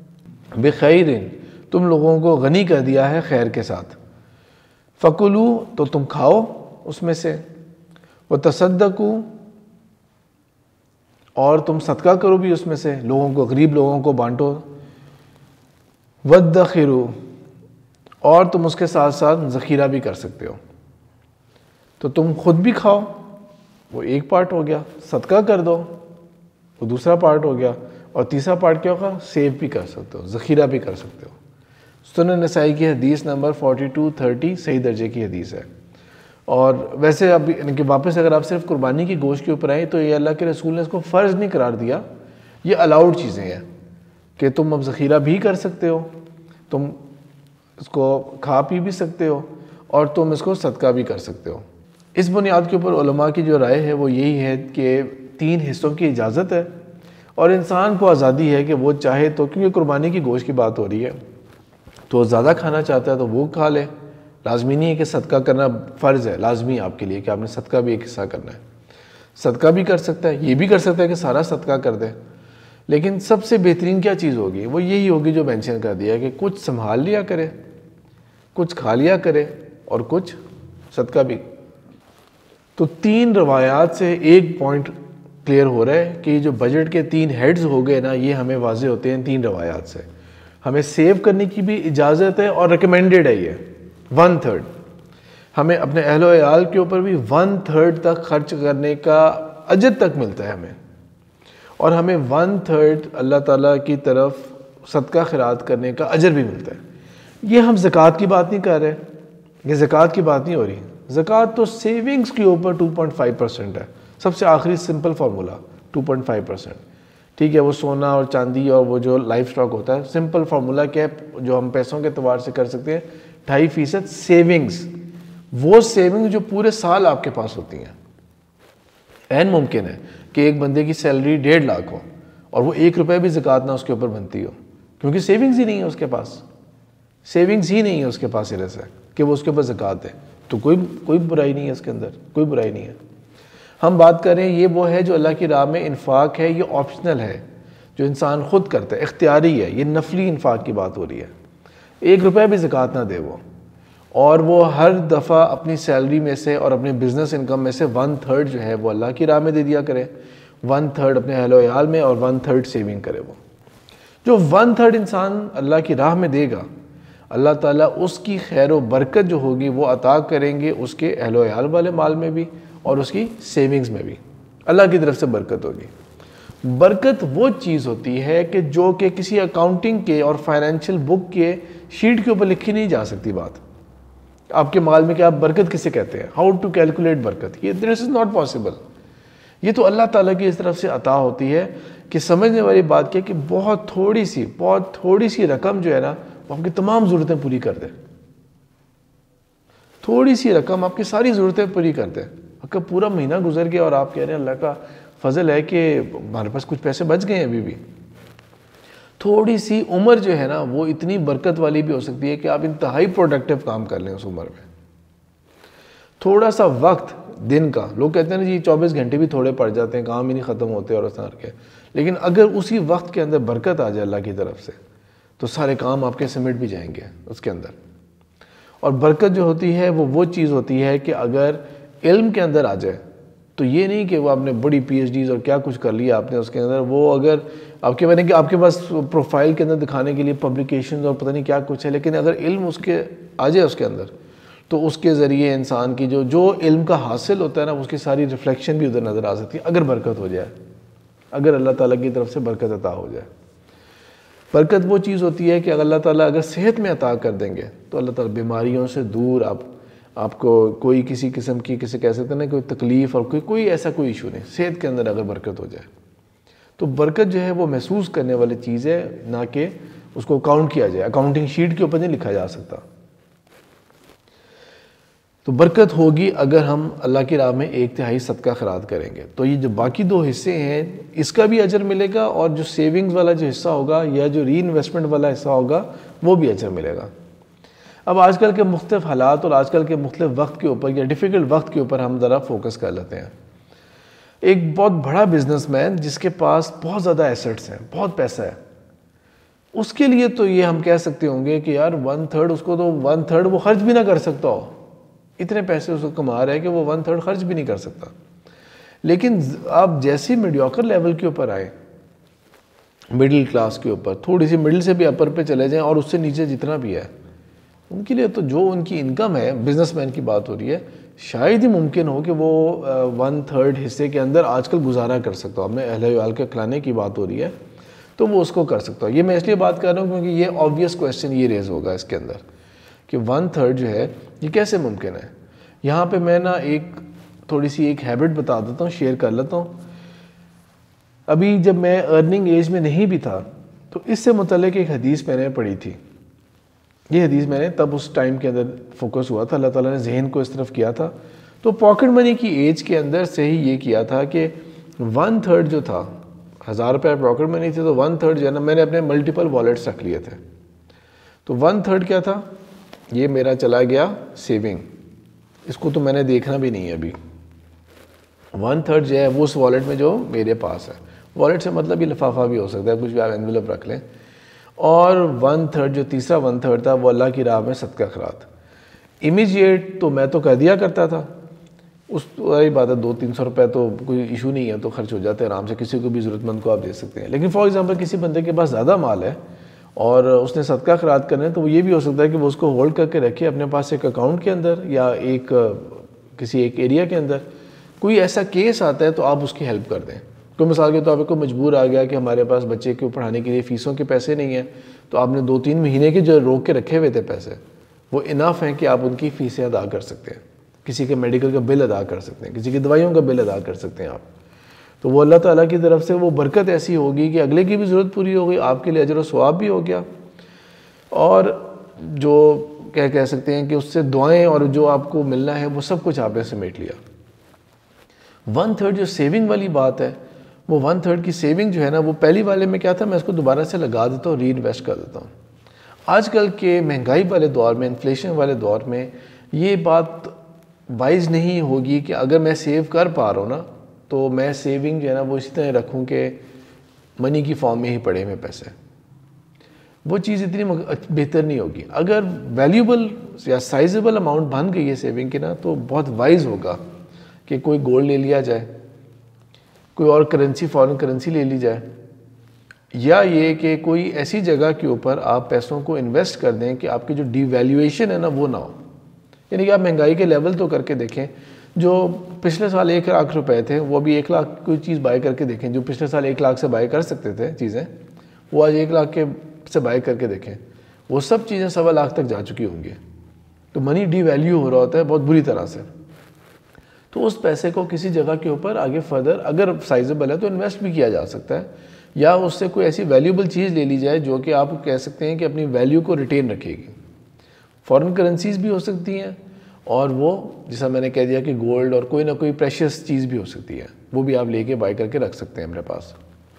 بخیر, تم لوگوں کو غنی کر دیا ہے خیر کے ساتھ. فکلوا, تو تم کھاؤ اس میں سے, وتصدقوا, اور تم صدقہ کرو بھی اس میں سے, لوگوں کو, غریب لوگوں کو بانٹو. وادخروا, اور تم اس کے ساتھ ساتھ ذخیرہ بھی کر سکتے ہو. تو تم خود بھی کھاؤ, وہ ایک پارٹ ہو گیا, صدقہ کر دو, وہ دوسرا پارٹ ہو گیا, اور تیسرا پارٹ کیا ہوگا, سیو بھی کر سکتے ہو, ذخیرہ بھی کر سکتے ہو. سنن نسائی کی حدیث نمبر 4230 صحیح درجے کی حدیث ہے. اور ویسے اب یعنی کہ واپس اگر آپ صرف قربانی کی گوشت کے اوپر آئیں تو یہ اللہ کے رسول نے اس کو فرض نہیں قرار دیا, یہ الاؤڈ چیزیں ہیں کہ تم اب ذخیرہ بھی کر سکتے ہو, تم اس کو کھا پی بھی سکتے ہو, اور تم اس کو صدقہ بھی کر سکتے ہو. اس بنیاد کے اوپر علماء کی جو رائے ہے وہ یہی ہے کہ 3 حصوں کی اجازت ہے, اور انسان کو آزادی ہے کہ وہ چاہے تو, کیونکہ قربانی کی گوشت کی بات ہو رہی ہے, تو زیادہ کھانا چاہتا ہے تو وہ کھا لے. لازمی نہیں ہے کہ صدقہ کرنا فرض ہے, لازمی آپ کے لیے کہ آپ نے صدقہ بھی ایک حصہ کرنا ہے. صدقہ بھی کر سکتا ہے, یہ بھی کر سکتا ہے کہ سارا صدقہ کر دے. لیکن سب سے بہترین کیا چیز ہوگی, وہ یہی ہوگی جو مینشن کر دیا کہ کچھ سنبھال لیا کرے, کچھ کھا لیا کرے, اور کچھ صدقہ بھی. تو 3 روایات سے ایک پوائنٹ کلیئر ہو رہا ہے کہ جو بجٹ کے 3 ہیڈز ہو گئے نا, یہ ہمیں واضح ہوتے ہیں 3 روایات سے. ہمیں سیو کرنے کی بھی اجازت ہے, اور ریکمینڈیڈ ہے یہ 1/3. ہمیں اپنے اہل و عیال کے اوپر بھی 1/3 تک خرچ کرنے کا اجر تک ملتا ہے ہمیں, اور ہمیں 1/3 اللہ تعالیٰ کی طرف صدقہ خیرات کرنے کا اجر بھی ملتا ہے۔ یہ ہم زکوٰۃ کی بات نہیں کر رہے، یہ زکوٰۃ کی بات نہیں ہو رہی۔ زکوٰۃ تو سیونگز کے اوپر 2.5% ہے، سب سے آخری سمپل فارمولا 2.5%، ٹھیک ہے۔ وہ سونا اور چاندی اور وہ جو لائف اسٹاک ہوتا ہے، سمپل فارمولا کیا ہے جو ہم پیسوں کے اعتبار سے کر سکتے ہیں، 2.5% سیونگز، وہ سیونگ جو پورے سال آپ کے پاس ہوتی ہیں۔ عین ممکن ہے کہ ایک بندے کی سیلری 1.5 لاکھ ہو اور وہ 1 روپے بھی زکوٰۃ نہ اس کے اوپر بنتی ہو، کیونکہ سیونگز ہی نہیں ہے اس کے پاس، سیونگز ہی نہیں ہے اس کے پاس سرے سے کہ وہ اس کے اوپر زکوٰۃ دے، تو کوئی برائی نہیں ہے اس کے اندر، کوئی برائی نہیں ہے۔ ہم بات کریں یہ وہ ہے جو اللہ کی راہ میں انفاق ہے، یہ آپشنل ہے، جو انسان خود کرتا ہے، اختیاری ہے، یہ نفلی انفاق کی بات ہو رہی ہے۔ 1 روپے بھی زکوٰۃ نہ دے وہ، اور وہ ہر دفعہ اپنی سیلری میں سے اور اپنے بزنس انکم میں سے 1/3 جو ہے وہ اللہ کی راہ میں دے دیا کرے، 1/3 اپنے اہل و عیال میں اور 1/3 سیونگ کرے۔ وہ جو 1/3 انسان اللہ کی راہ میں دے گا، اللہ تعالیٰ اس کی خیر و برکت جو ہوگی وہ عطا کریں گے اس کے اہل و عیال والے مال میں بھی اور اس کی سیونگز میں بھی، اللہ کی طرف سے برکت ہوگی۔ برکت وہ چیز ہوتی ہے کہ جو کہ کسی اکاؤنٹنگ کے اور فائنینشیل بک کے شیٹ کے اوپر لکھی نہیں جا سکتی بات۔ آپ کے مال میں کہ آپ برکت کسے کہتے ہیں، ہاؤ ٹو کیلکولیٹ برکت، یہ دس از ناٹ پاسبل۔ یہ تو اللہ تعالیٰ کی اس طرف سے عطا ہوتی ہے کہ سمجھنے والی بات کیا کہ بہت تھوڑی سی رقم جو ہے نا وہ آپ کی تمام ضرورتیں پوری کر دے، تھوڑی سی رقم آپ کی ساری ضرورتیں پوری کر دے۔ آپ کا پورا مہینہ گزر گیا اور آپ کہہ رہے ہیں اللہ کا فضل ہے کہ ہمارے پاس کچھ پیسے بچ گئے ہیں ابھی بھی۔ تھوڑی سی عمر جو ہے نا وہ اتنی برکت والی بھی ہو سکتی ہے کہ آپ انتہائی پروڈکٹیو کام کر لیں اس عمر میں۔ تھوڑا سا وقت دن کا، لوگ کہتے ہیں نا جی 24 گھنٹے بھی تھوڑے پڑ جاتے ہیں، کام ہی نہیں ختم ہوتے اور اس طرح کے، لیکن اگر اسی وقت کے اندر برکت آ جائے اللہ کی طرف سے تو سارے کام آپ کے سمٹ بھی جائیں گے اس کے اندر۔ اور برکت جو ہوتی ہے وہ چیز ہوتی ہے کہ اگر علم کے اندر آ جائے تو یہ نہیں کہ وہ آپ نے بڑی پی ایچ ڈیز اور کیا کچھ کر لیا آپ نے اس کے اندر، وہ اگر آپ کے کہ آپ کے پاس پروفائل کے اندر دکھانے کے لیے پبلیکیشنز اور پتہ نہیں کیا کچھ ہے، لیکن اگر علم اس کے آ جائے اس کے اندر تو اس کے ذریعے انسان کی جو علم کا حاصل ہوتا ہے نا اس کی ساری ریفلیکشن بھی ادھر نظر آ سکتی ہے، اگر برکت ہو جائے، اگر اللہ تعالیٰ کی طرف سے برکت عطا ہو جائے۔ برکت وہ چیز ہوتی ہے کہ اگر اللہ تعالیٰ اگر صحت میں عطا کر دیں گے تو اللہ تعالیٰ بیماریوں سے دور آپ کو کوئی کسی قسم کی کسی کہہ سکتے ہیں نا کوئی تکلیف اور کوئی ایسا کوئی ایشو نہیں، صحت کے اندر اگر برکت ہو جائے تو برکت جو ہے وہ محسوس کرنے والی چیز ہے، نہ کہ اس کو کاؤنٹ کیا جائے، اکاؤنٹنگ شیٹ کے اوپر نہیں لکھا جا سکتا۔ تو برکت ہوگی اگر ہم اللہ کی راہ میں 1/3 صدقہ خیرات کریں گے، تو یہ جو باقی 2 حصے ہیں اس کا بھی اجر ملے گا، اور جو سیونگز والا جو حصہ ہوگا یا جو ری انویسٹمنٹ والا حصہ ہوگا وہ بھی اجر ملے گا۔ اب آج کل کے مختلف حالات اور آج کل کے مختلف وقت کے اوپر یا ڈیفیکلٹ وقت کے اوپر ہم ذرا فوکس کر لیتے ہیں۔ ایک بہت بڑا بزنس مین جس کے پاس بہت زیادہ ایسٹس ہیں، بہت پیسہ ہے، اس کے لیے تو یہ ہم کہہ سکتے ہوں گے کہ یار 1/3 اس کو تو 1/3 وہ خرچ بھی نہ کر سکتا ہو، اتنے پیسے اس کو کما رہا ہے کہ وہ 1/3 خرچ بھی نہیں کر سکتا۔ لیکن آپ جیسے میڈیوکر لیول کے اوپر آئے، مڈل کلاس کے اوپر، تھوڑی سی مڈل سے بھی اپر پہ چلے جائیں اور اس سے نیچے جتنا بھی ہے، ان کے لیے تو جو ان کی انکم ہے، بزنس مین کی بات ہو رہی ہے، شاید ہی ممکن ہو کہ وہ 1/3 حصے کے اندر آج کل گزارا کر سکتا ہو۔ اپنے اہل ویال کے کھلانے کی بات ہو رہی ہے تو وہ اس کو کر سکتا ہو۔ یہ میں اس لیے بات کر رہا ہوں کیونکہ یہ آبویس کویسچن یہ ریز ہوگا اس کے اندر کہ 1/3 جو ہے یہ کیسے ممکن ہے۔ یہاں پہ میں نا تھوڑی سی ایک ہیبٹ بتا دیتا ہوں، شیئر کر لیتا ہوں۔ ابھی جب میں ارننگ ایج میں نہیں بھی تھا تو اس سے متعلق ایک حدیث میں نے پڑھی تھی۔ یہ حدیث میں نے تب اس ٹائم کے اندر فوکس ہوا تھا، اللہ تعالیٰ نے ذہن کو اس طرف کیا تھا، تو پاکٹ منی کی ایج کے اندر سے ہی یہ کیا تھا کہ 1/3 جو تھا، 1000 روپے پاکٹ منی تھی تو 1/3 جو ہے نا میں نے اپنے ملٹیپل والیٹس رکھ لیے تھے، تو 1/3 کیا تھا، یہ میرا چلا گیا سیونگ، اس کو تو میں نے دیکھنا بھی نہیں ہے ابھی۔ 1/3 جو ہے وہ اس والیٹ میں جو میرے پاس ہے، والیٹ سے مطلب یہ لفافہ بھی ہو سکتا ہے، کچھ بھی آپ انویلپ رکھ لیں، اور 1/3 جو تیسرا 1/3 تھا وہ اللہ کی راہ میں صدقہ خیرات۔ امیجیٹ تو میں تو کر دیا کرتا تھا، اس والی بات ہے 200-300 روپے تو کوئی ایشو نہیں ہے، تو خرچ ہو جاتے ہیں آرام سے، کسی کو بھی ضرورت مند کو آپ دے سکتے ہیں۔ لیکن فار ایگزامپل کسی بندے کے پاس زیادہ مال ہے اور اس نے صدقہ خیرات کرنا ہے تو وہ یہ بھی ہو سکتا ہے کہ وہ اس کو ہولڈ کر کے رکھے اپنے پاس ایک اکاؤنٹ کے اندر یا کسی ایک ایریا کے اندر، کوئی ایسا کیس آتا ہے تو آپ اس کی ہیلپ کر دیں، کوئی مثال کے طور پہ کوئی مجبور آ گیا کہ ہمارے پاس بچے کو پڑھانے کے لیے فیسوں کے پیسے نہیں ہیں، تو آپ نے 2-3 مہینے کے جو روک کے رکھے ہوئے تھے پیسے، وہ انف ہیں کہ آپ ان کی فیسیں ادا کر سکتے ہیں، کسی کے میڈیکل کا بل ادا کر سکتے ہیں، کسی کی دوائیوں کا بل ادا کر سکتے ہیں آپ. تو وہ اللہ تعالیٰ کی طرف سے وہ برکت ایسی ہوگی کہ اگلے کی بھی ضرورت پوری ہو گئی، آپ کے لیے اجر و ثواب بھی ہو گیا، اور جو کہہ سکتے ہیں کہ اس سے دعائیں اور جو آپ کو ملنا ہے وہ سب کچھ آپ نے سمیٹ لیا. 1/3 جو سیونگ والی بات ہے، وہ 1/3 کی سیونگ جو ہے نا، وہ پہلی والے میں کیا تھا، میں اس کو دوبارہ سے لگا دیتا ہوں، ری انویسٹ کر دیتا ہوں. آج کل کے مہنگائی والے دور میں، انفلیشن والے دور میں یہ بات وائز نہیں ہوگی کہ اگر میں سیو کر پا رہا ہوں نا، تو میں سیونگ جو ہے نا وہ اسی طرح رکھوں کہ منی کی فارم میں ہی پڑے ہوئے پیسے. وہ چیز اتنی بہتر نہیں ہوگی. اگر ویلیوبل یا سائزبل اماؤنٹ بن گئی ہے سیونگ کی نا، تو بہت وائز ہوگا کہ کوئی گولڈ لے لیا جائے، کوئی اور کرنسی، فارن کرنسی لے لی جائے، یا یہ کہ کوئی ایسی جگہ کے اوپر آپ پیسوں کو انویسٹ کر دیں کہ آپ کی جو ڈی ویلیویشن ہے نا وہ نہ ہو. یعنی کہ آپ مہنگائی کے لیول تو کر کے دیکھیں، جو پچھلے سال 1 لاکھ روپے تھے وہ بھی 1 لاکھ کوئی چیز بائی کر کے دیکھیں. جو پچھلے سال 1 لاکھ سے بائی کر سکتے تھے چیزیں، وہ آج 1 لاکھ کے سے بائی کر کے دیکھیں، وہ سب چیزیں 1.25 لاکھ تک جا چکی ہوں گی. تو منی ڈی ویلیو ہو رہا ہوتا ہے بہت بری طرح سے. تو اس پیسے کو کسی جگہ کے اوپر آگے فردر اگر سائزبل ہے تو انویسٹ بھی کیا جا سکتا ہے، یا اس سے کوئی ایسی ویلیوبل چیز لے لی جائے جو کہ آپ کہہ سکتے ہیں کہ اپنی ویلیو کو ریٹین رکھے گی. فارن کرنسیز بھی ہو سکتی ہیں، اور وہ جیسا میں نے کہہ دیا کہ گولڈ اور کوئی نہ کوئی پریشیس چیز بھی ہو سکتی ہے، وہ بھی آپ لے کے بائی کر کے رکھ سکتے ہیں اپنے پاس.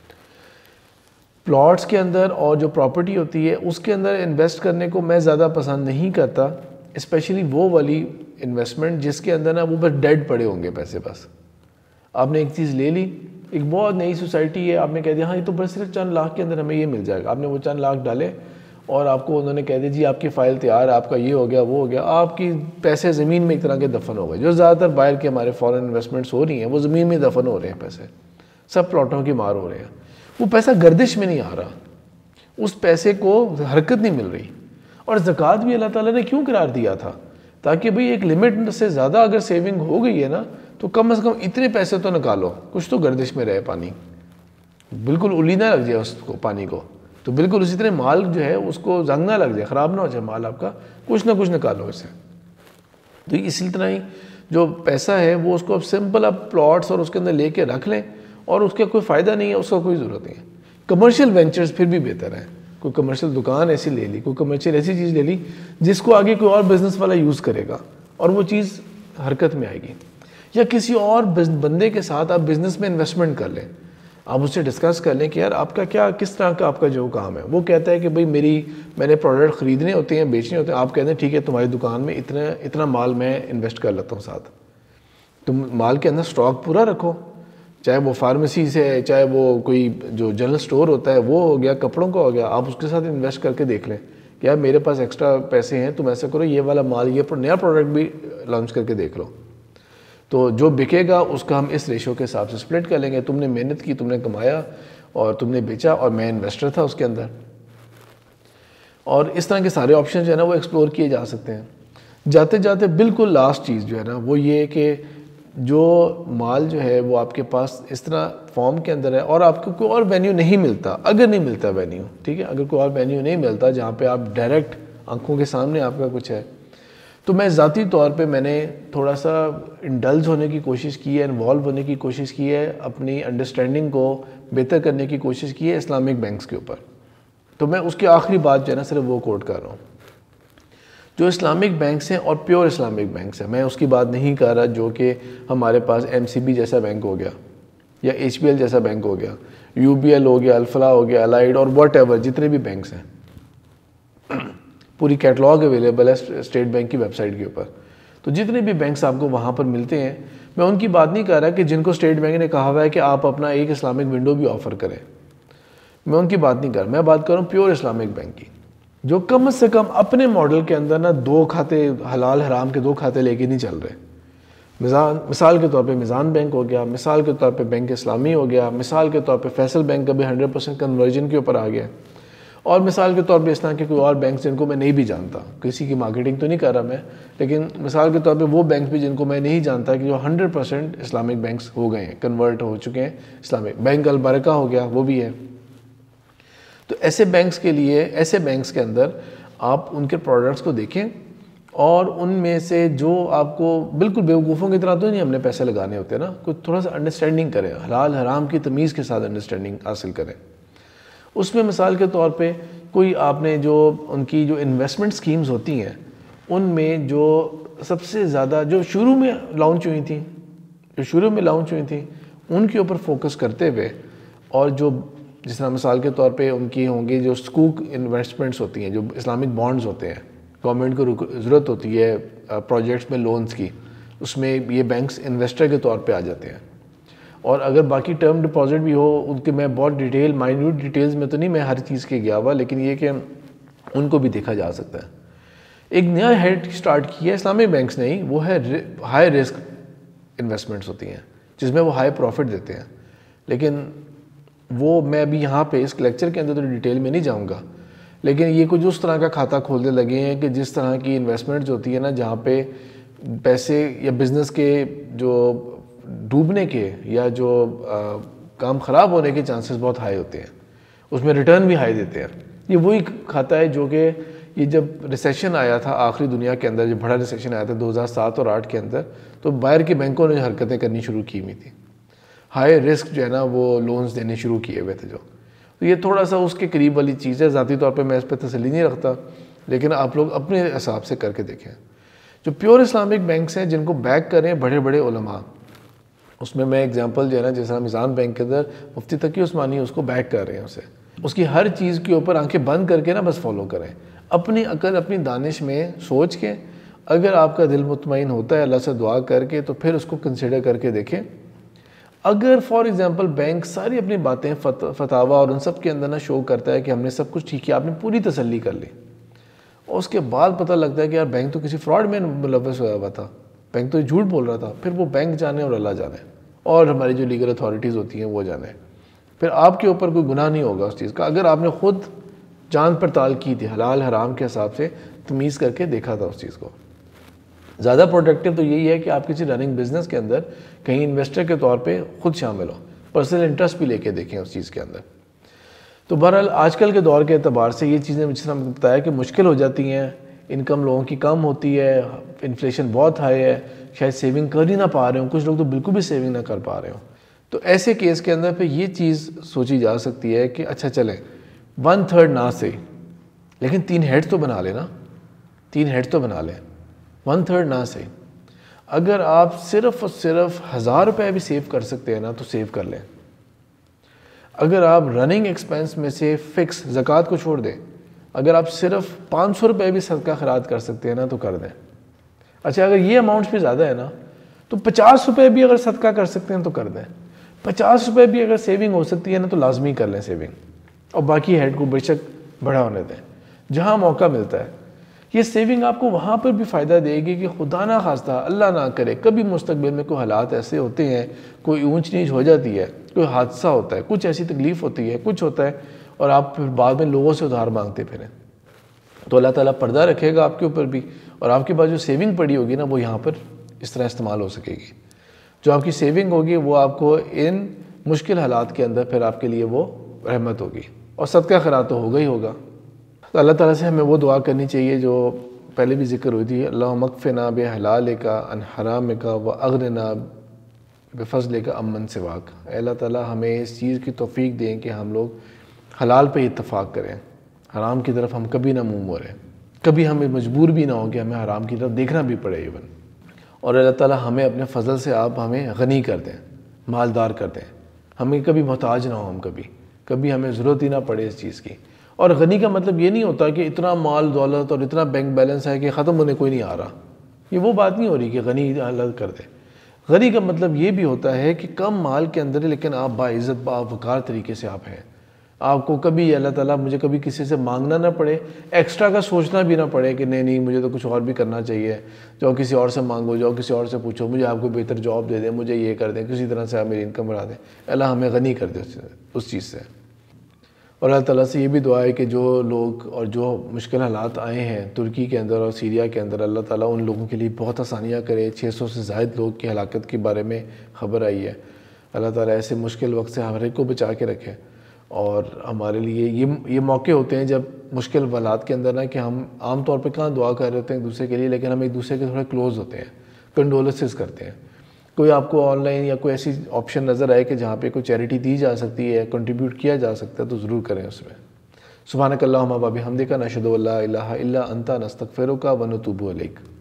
پلاٹس کے اندر اور جو پراپرٹی ہوتی ہے اس کے اندر انویسٹ کرنے کو میں زیادہ پسند نہیں کرتا، اسپیشلی وہ والی انویسٹمنٹ جس کے اندر نا وہ بس ڈیڈ پڑے ہوں گے پیسے. بس آپ نے ایک چیز لے لی، ایک بہت نئی سوسائٹی ہے، آپ نے کہہ دیا ہاں یہ تو بس صرف چند لاکھ کے اندر ہمیں یہ مل جائے گا. آپ نے وہ چند لاکھ ڈالے اور آپ کو انہوں نے کہہ دیا جی آپ کی فائل تیار ہے، آپ کا یہ ہو گیا وہ ہو گیا. آپ کی پیسے زمین میں ایک طرح کے دفن ہو گئے. جو زیادہ تر باہر کے ہمارے فارن انویسٹمنٹس ہو رہی ہیں وہ زمین میں دفن ہو رہے ہیں، پیسے سب پلاٹوں کی مار ہو رہے ہیں. وہ پیسہ گردش میں نہیں آ رہا، اس پیسے کو حرکت نہیں مل رہی. اور زکوٰۃ بھی اللہ تعالیٰ نے کیوں قرار دیا تھا؟ تاکہ بھئی ایک لمٹ سے زیادہ اگر سیونگ ہو گئی ہے نا تو کم از کم اتنے پیسے تو نکالو، کچھ تو گردش میں رہے. پانی بالکل الی نہ لگ جائے اس کو، پانی کو تو بالکل اسی طرح مال جو ہے اس کو زنگ نہ لگ جائے، خراب نہ ہو جائے مال آپ کا، کچھ نہ کچھ نکالو اس سے. تو اسی طرح ہی جو پیسہ ہے وہ اس کو اب سمپل آپ پلاٹس اور اس کے اندر لے کے رکھ لیں، اور اس کا کوئی فائدہ نہیں ہے، اس کا کوئی ضرورت نہیں ہے. کمرشل وینچرز پھر بھی بہتر ہیں. کوئی کمرشل دکان ایسی لے لی، کوئی کمرشل ایسی چیز لے لی جس کو آگے کوئی اور بزنس والا یوز کرے گا اور وہ چیز حرکت میں آئے گی. یا کسی اور بندے کے ساتھ آپ بزنس میں انویسٹمنٹ کر لیں، آپ اس سے ڈسکس کر لیں کہ یار آپ کا کیا، کس طرح کا آپ کا جو کام ہے. وہ کہتا ہے کہ بھئی میں نے پروڈکٹ خریدنے ہوتے ہیں، بیچنے ہوتے ہیں. آپ کہتے ہیں ٹھیک ہے تمہاری دکان میں اتنا مال میں انویسٹ کر لیتا ہوں ساتھ. تم مال کے اندر سٹاک پورا رکھو، چاہے وہ فارمیسی سے ہے، چاہے وہ کوئی جو جنرل سٹور ہوتا ہے وہ ہو گیا، کپڑوں کا ہو گیا. آپ اس کے ساتھ انویسٹ کر کے دیکھ لیں کہ یار میرے پاس ایکسٹرا پیسے ہیں، تم ایسا کرو یہ والا مال، یہ نیا پروڈکٹ بھی لانچ کر کے دیکھ لو. تو جو بکے گا اس کا ہم اس ریشو کے حساب سے سپلٹ کر لیں گے. تم نے محنت کی، تم نے کمایا اور تم نے بیچا، اور میں انویسٹر تھا اس کے اندر. اور اس طرح کے سارے آپشن جو ہے نا وہ ایکسپلور کیے جا سکتے ہیں. جاتے جاتے بالکل لاسٹ چیز جو ہے نا وہ یہ کہ جو مال جو ہے وہ آپ کے پاس اس طرح فارم کے اندر ہے اور آپ کو کوئی اور وینیو نہیں ملتا، اگر نہیں ملتا وینیو، ٹھیک ہے، اگر کوئی اور وینیو نہیں ملتا جہاں پہ آپ ڈائریکٹ آنکھوں کے سامنے آپ کا کچھ ہے، تو میں ذاتی طور پہ میں نے تھوڑا سا انڈلز ہونے کی کوشش کی ہے، انوالو ہونے کی کوشش کی ہے، اپنی انڈرسٹینڈنگ کو بہتر کرنے کی کوشش کی ہے اسلامک بینکس کے اوپر. تو میں اس کی آخری بات جو ہے نا صرف وہ کوٹ کر رہا ہوں. جو اسلامک بینکس ہیں اور پیور اسلامک بینکس ہیں، میں اس کی بات نہیں کر رہا جو کہ ہمارے پاس ایم سی بی جیسا بینک ہو گیا یا ایچ پی ایل جیسا بینک ہو گیا، یو بی ایل ہو گیا، الفلاح ہو گیا، الائڈ اور واٹ ایور جتنے بھی بینکس ہیں. پوری کیٹلاگ اویلیبل ہے اسٹیٹ بینک کی ویب سائٹ کے اوپر. تو جتنے بھی بینکس آپ کو وہاں پر ملتے ہیں، میں ان کی بات نہیں کر رہا کہ جن کو اسٹیٹ بینک نے کہا ہوا ہے کہ آپ اپنا ایک اسلامک ونڈو بھی آفر کریں، میں ان کی بات نہیں کر رہا. میں بات کر رہا ہوں پیور اسلامک بینک کی، جو کم سے کم اپنے ماڈل کے اندر نا 2 کھاتے حلال حرام کے 2 کھاتے لے کے نہیں چل رہے. مثال کے طور پہ میزان بینک ہو گیا، مثال کے طور پہ بینک اسلامی ہو گیا، مثال کے طور پہ فیصل بینک کا بھی 100% کنورژن کے اوپر آ گیا. اور مثال کے طور پہ اس طرح کے کوئی اور بینکس جن کو میں نہیں بھی جانتا، کسی کی مارکیٹنگ تو نہیں کر رہا میں، لیکن مثال کے طور پہ وہ بینکس بھی جن کو میں نہیں جانتا کہ جو 100% اسلامک بینکس ہو گئے ہیں، کنورٹ ہو چکے ہیں اسلامک، بینک البرکہ ہو گیا وہ بھی ہے۔ تو ایسے بینکس کے لیے، ایسے بینکس کے اندر آپ ان کے پروڈکٹس کو دیکھیں، اور ان میں سے جو آپ کو بالکل بیوقوفوں کی طرح تو نہیں ہم نے پیسے لگانے ہوتے نا، کوئی تھوڑا سا انڈرسٹینڈنگ کریں، حلال حرام کی تمیز کے ساتھ انڈرسٹینڈنگ حاصل کریں۔ اس میں مثال کے طور پہ کوئی آپ نے جو ان کی جو انویسٹمنٹ سکیمز ہوتی ہیں، ان میں جو سب سے زیادہ جو شروع میں لانچ ہوئی تھیں ان کے اوپر فوکس کرتے ہوئے، اور جو جس طرح مثال کے طور پہ ان کی ہوں گی جو سکوک انویسٹمنٹس ہوتی ہیں، جو اسلامک بانڈز ہوتے ہیں، گورنمنٹ کو ضرورت ہوتی ہے پروجیکٹس میں لونز کی، اس میں یہ بینکس انویسٹر کے طور پہ آ جاتے ہیں۔ اور اگر باقی ٹرم ڈپازٹ بھی ہو، ان کے میں بہت مائنیوٹ ڈیٹیلز میں تو نہیں میں ہر چیز کے گیا ہوا، لیکن یہ کہ ان کو بھی دیکھا جا سکتا ہے۔ ایک نیا ہیڈ سٹارٹ کیا ہے اسلامک بینکس نے ہی، وہ ہے ہائی رسک انویسٹمنٹس ہوتی ہیں جس میں وہ ہائی پروفٹ دیتے ہیں، لیکن وہ میں ابھی یہاں پہ اس لیکچر کے اندر تو ڈیٹیل میں نہیں جاؤں گا، لیکن یہ کچھ اس طرح کا کھاتہ کھولنے لگے ہیں کہ جس طرح کی انویسٹمنٹس ہوتی ہے نا، جہاں پہ پیسے یا بزنس کے جو ڈوبنے کے یا جو کام خراب ہونے کے چانسز بہت ہائی ہوتے ہیں، اس میں ریٹرن بھی ہائی دیتے ہیں۔ یہ وہی کھاتا ہے جو کہ یہ جب ریسیشن آیا تھا آخری دنیا کے اندر، جب بڑا ریسیشن آیا تھا 2007 اور 2008 کے اندر، تو باہر کے بینکوں نے حرکتیں کرنی شروع کی ہوئی تھی، ہائی رسک جو ہے نا وہ لونز دینے شروع کیے ہوئے تھے جو، تو یہ تھوڑا سا اس کے قریب والی چیز ہے۔ ذاتی طور پہ میں اس پہ تسلی نہیں رکھتا، لیکن آپ لوگ اپنے حساب سے کر کے دیکھیں۔ جو پیور اسلامک بینکس ہیں جن کو بیک کریں بڑے بڑے علماء، اس میں ایگزامپل جو ہے نا، جیسا میزان بینک کے اندر مفتی تقی عثمانی اس کو بیک کر رہے ہیں، اسے اس کی ہر چیز کے اوپر آنکھیں بند کر کے نا بس فالو کریں، اپنی عقل اپنی دانش میں سوچ کے، اگر آپ کا دل مطمئن ہوتا ہے اللہ سے دعا کر کے، تو پھر اس کو کنسیڈر کر کے دیکھیں۔ اگر فار ایگزامپل بینک ساری اپنی باتیں فتاوی اور ان سب کے اندر نہ شو کرتا ہے کہ ہم نے سب کچھ ٹھیک کیا، آپ نے پوری تسلی کر لی، اور اس کے بعد پتہ لگتا ہے کہ یار بینک تو کسی فراڈ میں ملوث ہوا ہوا تھا، بینک تو جھوٹ بول رہا تھا، پھر وہ بینک جانے اور اللہ جانے، اور ہماری جو لیگل اتھارٹیز ہوتی ہیں وہ جانے، پھر آپ کے اوپر کوئی گناہ نہیں ہوگا اس چیز کا، اگر آپ نے خود جان پڑتال کی تھی، حلال حرام کے حساب سے تمیز کر کے دیکھا تھا اس چیز کو۔ زیادہ پروڈکٹیو تو یہی ہے کہ آپ کسی رننگ بزنس کے اندر کہیں انویسٹر کے طور پہ خود شامل ہو، پرسنل انٹرسٹ بھی لے کے دیکھیں اس چیز کے اندر۔ تو بہرحال آج کل کے دور کے اعتبار سے یہ چیزیں جس طرح میں بتایا کہ مشکل ہو جاتی ہیں، انکم لوگوں کی کم ہوتی ہے، انفلیشن بہت ہائی ہے، شاید سیونگ کر ہی نہ پا رہے ہوں، کچھ لوگ تو بالکل بھی سیونگ نہ کر پا رہے ہوں، تو ایسے کیس کے اندر پہ یہ چیز سوچی جا سکتی ہے کہ اچھا چلیں 1/3 نہ سے، لیکن 3 ہیڈ تو بنا لیں نا، 3 ہیڈ تو بنا لیں، 1/3 نہ سے۔ اگر آپ صرف اور صرف 1000 روپے بھی سیو کر سکتے ہیں نا تو سیو کر لیں۔ اگر آپ رننگ ایکسپینس میں سے فکس زکوٰۃ کو چھوڑ دیں، اگر آپ صرف 500 روپے بھی صدقہ خیرات کر سکتے ہیں نا تو کر دیں۔ اچھا اگر یہ اماؤنٹس بھی زیادہ ہے نا تو 50 روپے بھی اگر صدقہ کر سکتے ہیں تو کر دیں، 50 روپے بھی اگر سیونگ ہو سکتی ہے نا تو لازمی کر لیں سیونگ، اور باقی ہیڈ کو بے شک بڑا ہونے دیں جہاں موقع ملتا ہے۔ یہ سیونگ آپ کو وہاں پر بھی فائدہ دے گی کہ خدا نہ خواستہ، اللہ نہ کرے، کبھی مستقبل میں کوئی حالات ایسے ہوتے ہیں، کوئی اونچ نیچ ہو جاتی ہے، کوئی حادثہ ہوتا ہے، کچھ ایسی تکلیف ہوتی ہے، کچھ ہوتا ہے، اور آپ پھر بعد میں لوگوں سے ادھار مانگتے پھریں، تو اللہ تعالیٰ پردہ رکھے گا آپ کے اوپر بھی، اور آپ کے پاس جو سیونگ پڑی ہوگی نا وہ یہاں پر اس طرح استعمال ہو سکے گی۔ جو آپ کی سیونگ ہوگی وہ آپ کو ان مشکل حالات کے اندر پھر آپ کے لیے وہ رحمت ہوگی، اور صدقہ خیرات تو ہوگا ہی ہوگا۔ تو اللہ تعالیٰ سے ہمیں وہ دعا کرنی چاہیے جو پہلے بھی ذکر ہوئی تھی، اللہم اکفنا بحلالک عن حرامک واغننا بفضلک عمن سواک۔ اے اللہ تعالیٰ ہمیں اس چیز کی توفیق دیں کہ ہم لوگ حلال پہ اتفاق کریں، حرام کی طرف ہم کبھی نہ منہ موڑیں، کبھی ہمیں مجبور بھی نہ ہو کہ ہمیں حرام کی طرف دیکھنا بھی پڑے ایون۔ اور اللہ تعالیٰ ہمیں اپنے فضل سے آپ ہمیں غنی کر دیں، مالدار کر دیں، ہمیں کبھی محتاج نہ ہو، ہم کبھی ہمیں ضرورت ہی نہ پڑے اس چیز کی۔ اور غنی کا مطلب یہ نہیں ہوتا کہ اتنا مال دولت اور اتنا بینک بیلنس ہے کہ ختم ہونے کوئی نہیں آ رہا، یہ وہ بات نہیں ہو رہی کہ غنی اللہ کر دے۔ غنی کا مطلب یہ بھی ہوتا ہے کہ کم مال کے اندر لیکن آپ باعزت باوقار طریقے سے آپ ہیں، آپ کو کبھی اللہ تعالیٰ مجھے کبھی کسی سے مانگنا نہ پڑے، ایکسٹرا کا سوچنا بھی نہ پڑے کہ نہیں مجھے تو کچھ اور بھی کرنا چاہیے، جاؤ کسی اور سے مانگو، جاؤ کسی اور سے پوچھو، مجھے آپ کو بہتر جاب دے دیں، مجھے یہ کر دیں، کسی طرح سے آپ میری انکم بڑھا دیں۔ اللہ ہمیں غنی کر دے اس چیز سے۔ اور اللہ تعالیٰ سے یہ بھی دعا ہے کہ جو لوگ اور جو مشکل حالات آئے ہیں ترکی کے اندر اور سیریا کے اندر، اللہ تعالیٰ ان لوگوں کے لیے بہت آسانیاں کرے۔ 600 سے زائد لوگ کی ہلاکت کے بارے میں خبر آئی ہے۔ اللہ تعالیٰ ایسے مشکل وقت سے ہر ایک کو بچا کے رکھے، اور ہمارے لیے یہ موقع ہوتے ہیں جب مشکل حالات کے اندر نا کہ ہم عام طور پہ کہاں دعا کر رہے ہوتے ہیں ایک دوسرے کے لیے، لیکن ہم ایک دوسرے کے تھوڑے کلوز ہوتے ہیں، کنڈولنسز کرتے ہیں۔ کوئی آپ کو آن لائن یا کوئی ایسی آپشن نظر آئے کہ جہاں پہ کوئی چیریٹی دی جا سکتی ہے، کنٹریبیوٹ کیا جا سکتا ہے، تو ضرور کریں اس میں۔ سبحانک اللہم و بحمدک، نشہد ان لا الہ الا انت، نستغفرک و نتوب الیک۔